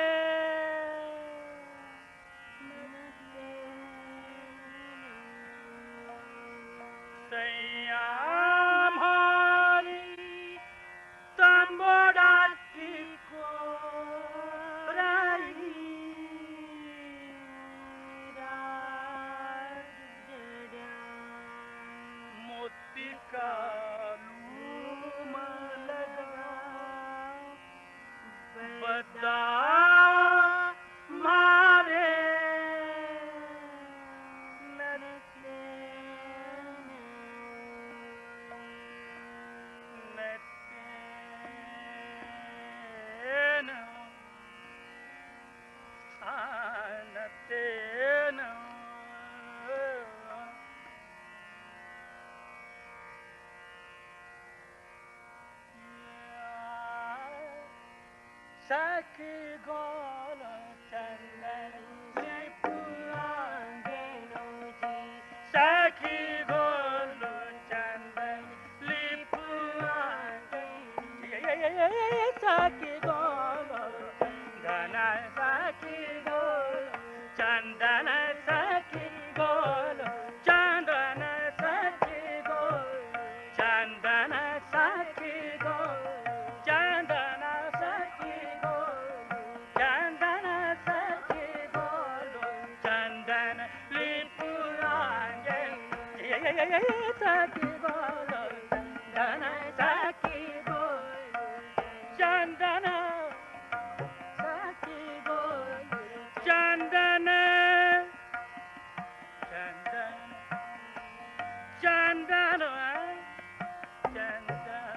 सैया मारी तंबोड़ा की को रही राजड़ा मोती का लूम लगा बदा मारे नते सखी गोल चंदन लिपुआंगेनो जी सखी गोल चंदन लिपुआंगेनो सखी गोल चंदन सखी गोल चंदन सखी गोल चंदन सखी गोल चंदन सखी गोल चंदन सखी गोल चंदन सखी गोल चंदन लिपुआंगे सखी गोल चंदन सखी गोल चंदन सखी गोल चंदन चंदन चंदन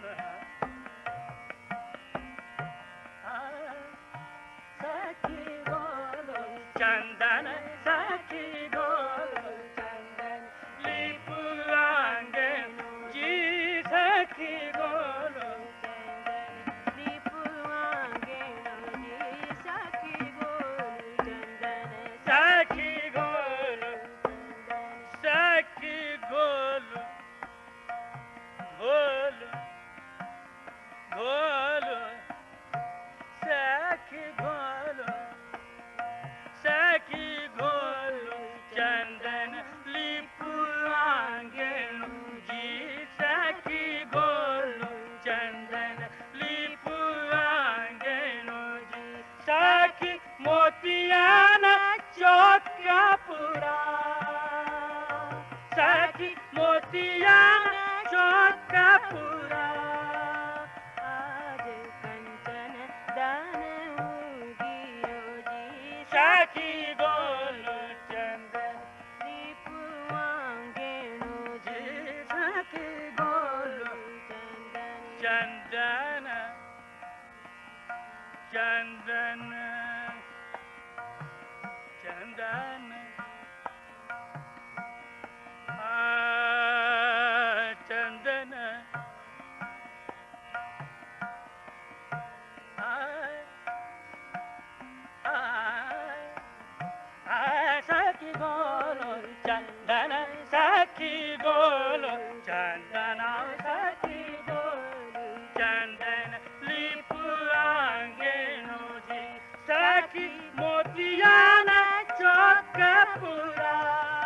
सखी गोल चंदन सखी गोल चंदन लिपुआंगे जी सखी गोल लिपुआंगेनो जी सखी गोल चंदन सखी गोल सखी गोल गोल गोल सखी गोल सखी गोल चंदन लिपुआंगेनु जी सखी गोल चंदन लिपुआंगेनु जी सखी मोतियाना चौकापुरा सखी मोतियाना चौकापुरा आज कंचन दान उगियो जी सखी गोल चंदन लिपुआंगेनो जी जी सखी गोल चंदन चंदन चंदन चंदन आ चंदन आ आ आ सखी गोल चंदन सखी गोल चंदन सखी गोल चंदन लिपुआंगेनु जी सखी मोतियाना चौकापुरा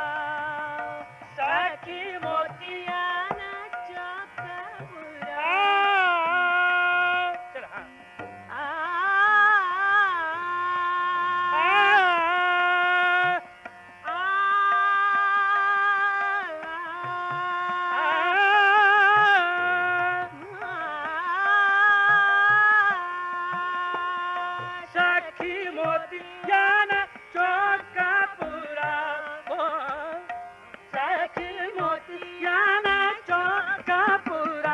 सखी मोतियाना चौकापुरा चल हाँ आ आ आ सखी मोतियाना चौकापुरा ओ सखी मोतियाना चौकापुरा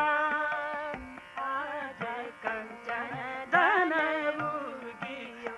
आज कंचन धन उगियो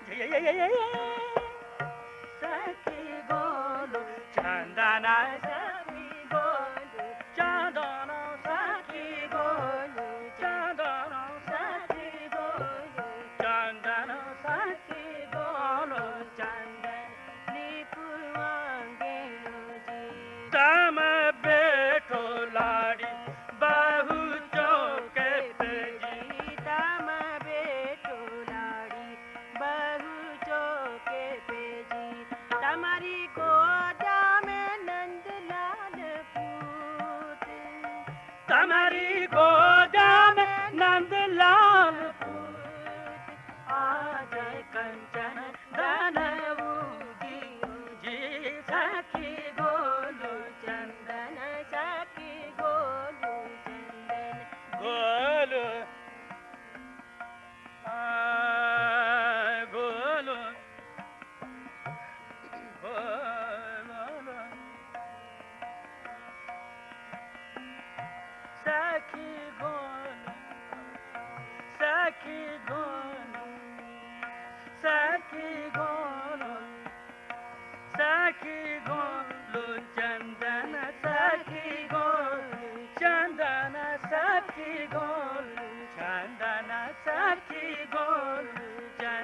सखी गोल चंदन सखी गोल चंदन सखी गोल चंदन सखी गोल चंदन सखी गोल चंदन लिपुआंगेनो जी तम बेठो लाड़ी बहु चौके पे जी तम बेटो लाड़ी बहु चौके पे जी तुम्हारी गोदा में नंदलाल पूत तुम्हारी गोदा में नंदलाल पूत आज कंचन धन उगियो जी सखी गोलू चंदन सखी गोलू चंदन गोल आ गोल गोल सखी गोल सखी गोल सखी गोल सखी गोलू चंदन सखी गोलू चंदन सखी गोलू चंदन सखी गोलू चंदन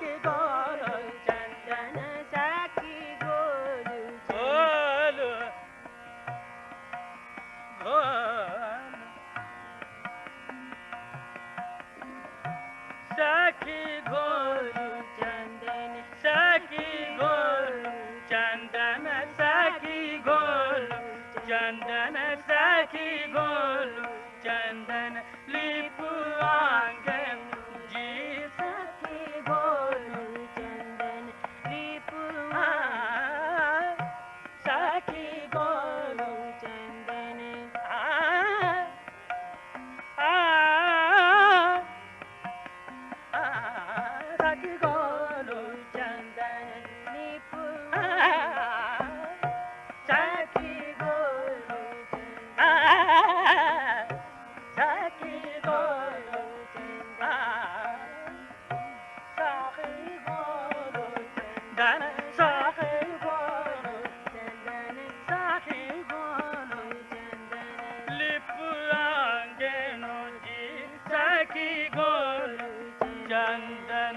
सखी गोलू चंदन सखी गोलू गोलू गोलू सखी गोलू चंदन सखी गोलू चंदन सखी गोलू चंदन सखी गोलू चंदन लिपु आंगन जी सखी गोलू चंदन लिपु सखी गोलू चंदन आ सखी गोलू चंदन लिपु सखी गोलू सखी गोलू सखी गोलू धन सखी गोलू चंदन सखी गोलू चंदन लिपु आंगनो जी सखी गोलू चंदन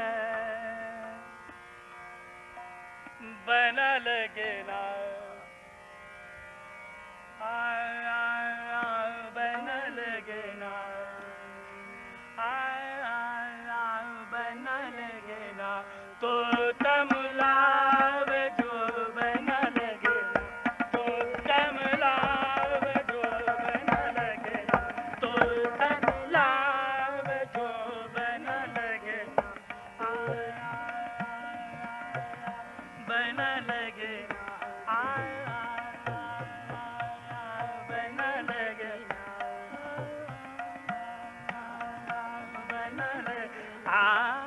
बन लगे ना आ, आ, आ, बन लगे ना आ, आ, आ, बन लगे ना तो तम लाव जो बन लगे ना तो तम लाव जो बन लगे ना तो तम लाव जो बन लगे ना बन लगे आ, बन लगे बन लगे आ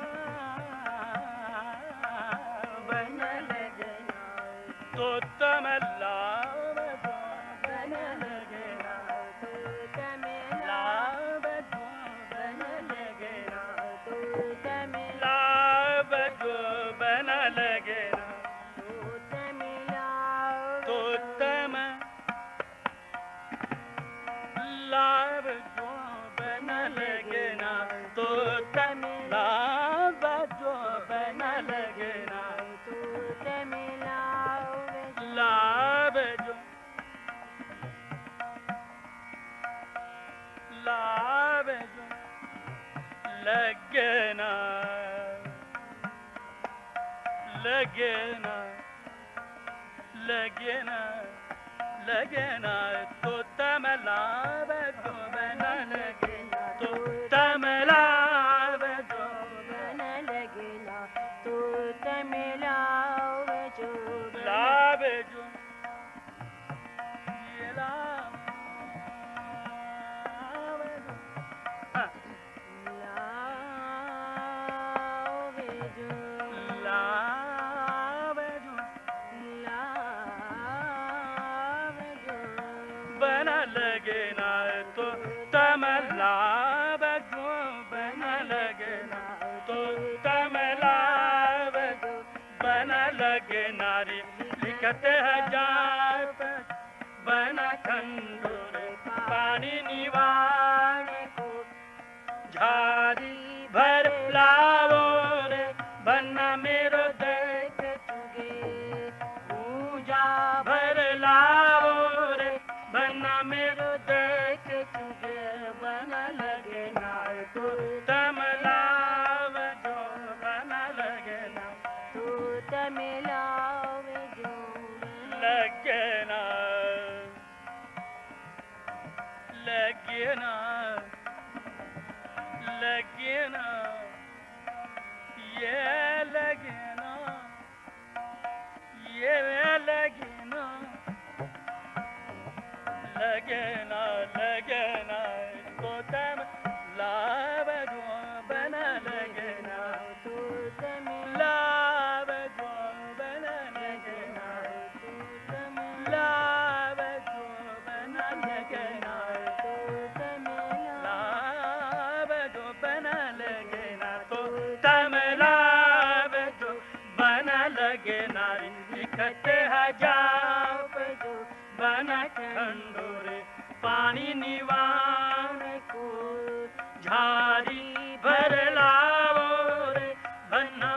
बन लगे तो तम लाव जो बन लगे ना तो तमिल लाव जो बन लगे ना तो तमिल लाभ जो बन लगे ना तो तमिल तो तम लाभ जो बन लगे ना तो तम लाभ जो बन लगे ना तो तमिल लाभ जो लाभ जो लगे ना लगे ना लगे ना लगे ना तो तम लाभ जो बन लगे ना तो तम लाभ जो बन लगेला तो तमिल जो लाभ जो ये लाभ जो हाँ, लाव जो लाभ जो लाव जो बन लगे ना तो तम लाभ जो बन लगे ना तो तम लाभ जो बन लगे नारी लिखते हैं जाप बन खंडोरे पानी निवाण को झाड़ी भर लावो रे बन्ना मेरो देख तुगे पूजा भर लावो रे बन्ना मेरो देख तुझे बन लगे ना तो तम लाव जो बन लगे ना तो तमिल जो लगे ना लगे ना लगे ना ये लगे ना ये लगे ना लगे ना लगे ना तो तम लाभ जो बन लगे ना तो तमिल लाभ जो बन लगे ना लाभ जो बन लगे ना तो तमिल लाभ जो बन लगे ना तो तम लाभ जो बन लगे ना लिखते हजार जो बन खंडोरे पानी निवाण को झाड़ी भर लावो रे बन्ना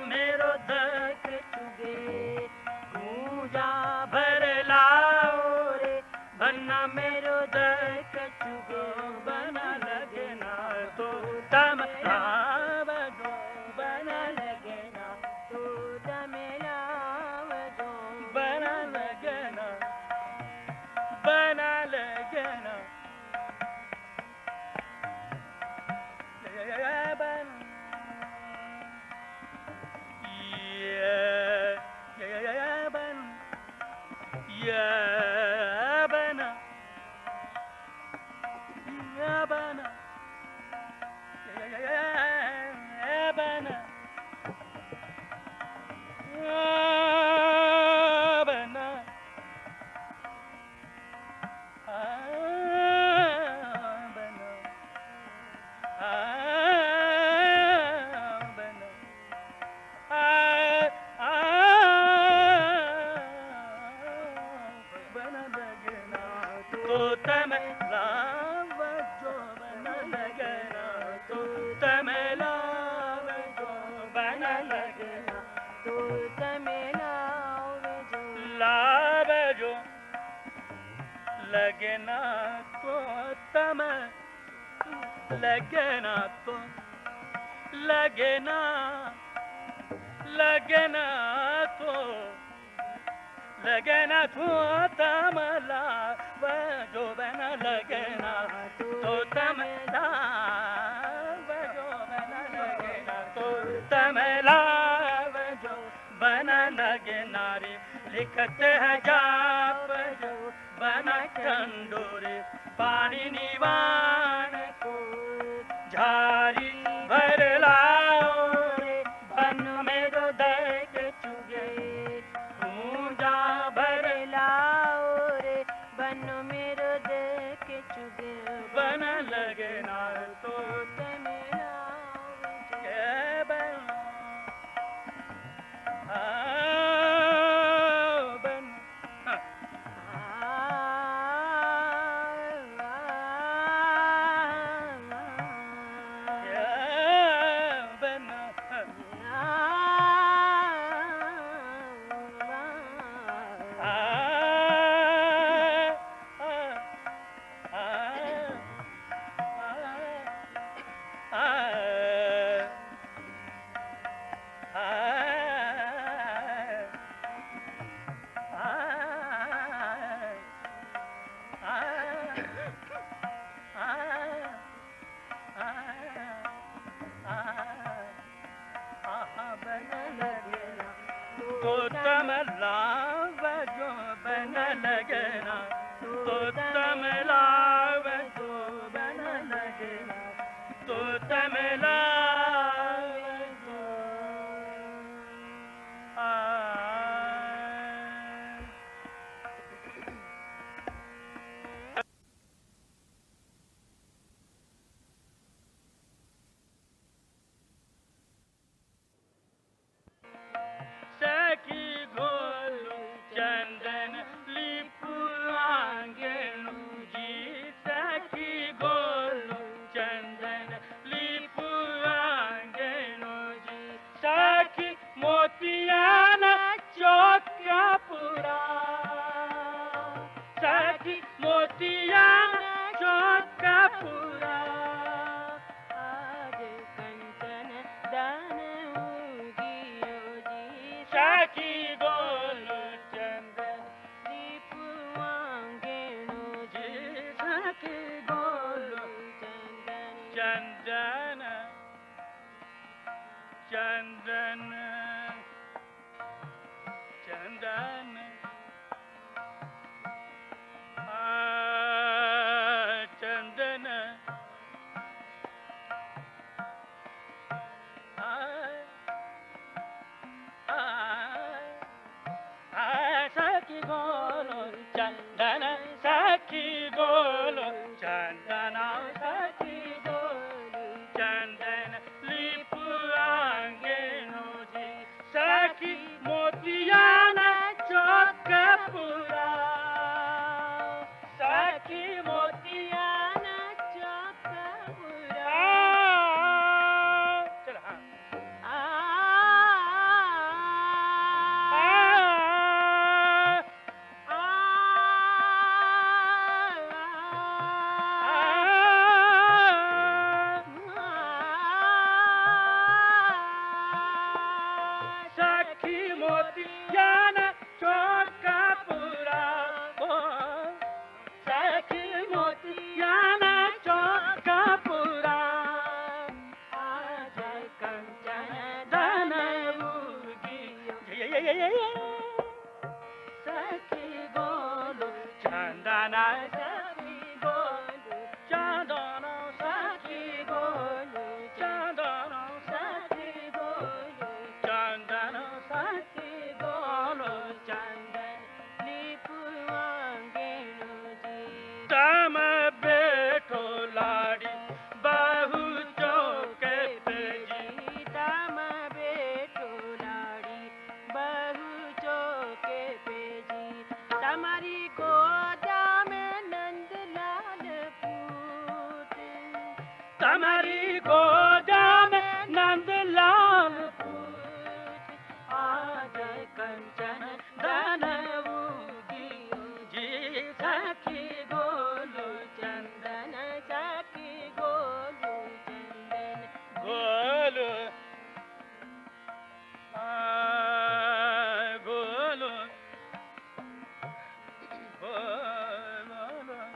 ya bana ya bana ya ya ya ya bana ya bana लगना तो तम लगना तो लगना लगना तो लगना तो तमला बजो बना लगना तो तमला बजो बना लगना तो तमला बजो बना लगना रे लिखते हैं जाप जो बना कंडोरे पानी निवान को झारी भर लाओ रे बन में दो दर्द चुगे पूजा भर लाओ रे बन मेरो देख चुगे बन लगना तो मेरा के बन तो तमला बजो बन लगना तो तमला बजो बन लगना तो तमला बजो आ सखी गोलू चंदन लिपु आंगनू जी सखी गोलू चंदन लिपु आंगनू जी सखी मोतियाना चौका पुरा सखी मोतियाना चौका पुरा आज कंचन दान उगियो जी सखी गोलू चंदन दीप वांगेणु जी सखी गोलू चंदन चंदन चंदन चंदन आ चंदन आ आ सखी गोलो चंदन सखी गोलो चंदन सखी गोलो चंदन लिपु आंगनू जी सखी मोतियाना चौक पुरा सखी मोतियाना चौक पुरा चल हाँ आ सखी मोतियाना चौका पुरा चंदन सखी बोलो चंदन सखी बोलो चंदन सखी बोलो चंदन सखी बोलो चंदन लिपुआंगेणु जी तम बैठो लाड़ी बहु चौके पे जी तम बेटो लाड़ी बहु चौके पे जी तमारी गोदा में नंदलाल पूत तमरी गोदा में नंदलाल पूत आज कंचन धनऊगी जी सखी गोलू चंदन सखी गोलू चंदन गोलू आ, गोलू गोलू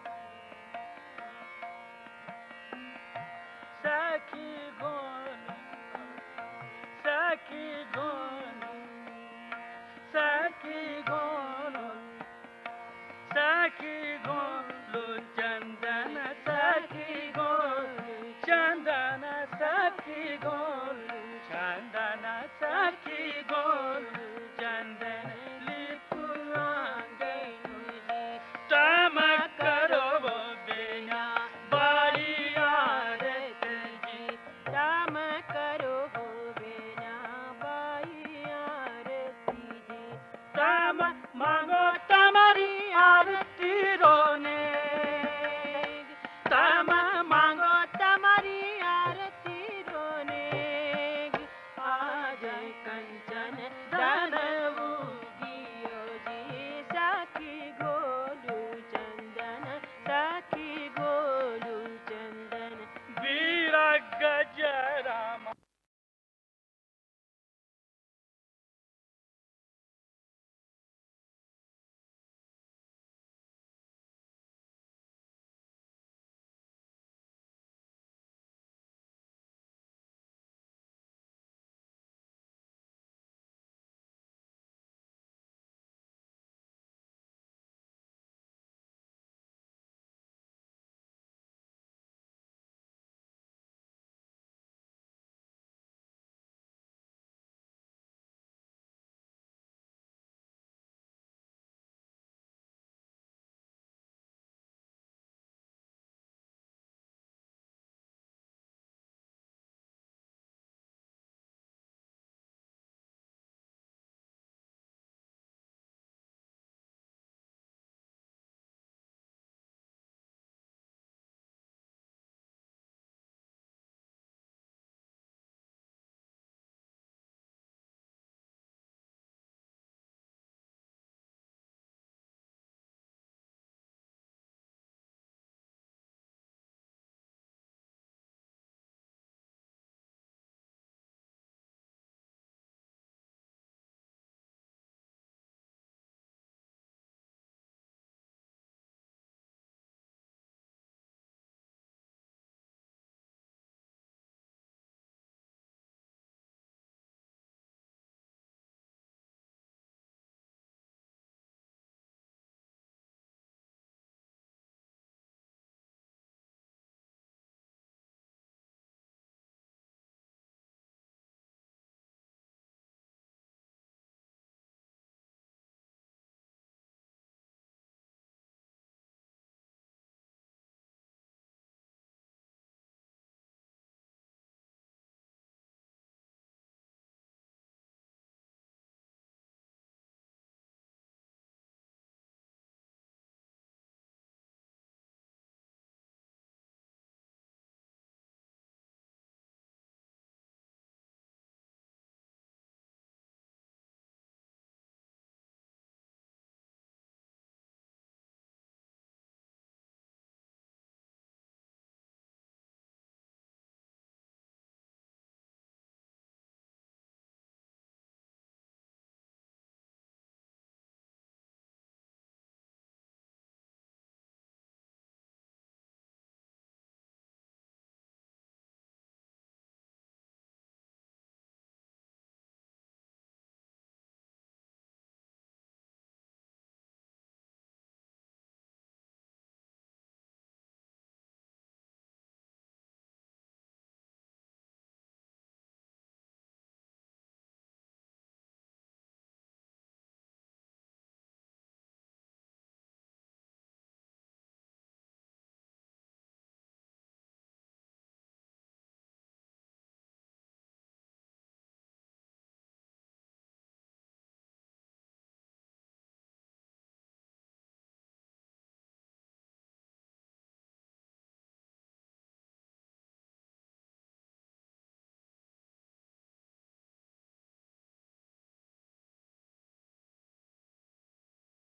सखी गोलू सखी गोलू सखी गोलू सखी गोलू चंदन सखी गोलू चंदन सखी गोलू चंदन सखी गोलू चंदन लिपुआंगेणु जी तम करो बिना बारी आरत जी तम करो हो बिना बाई आरती जी तम मांगो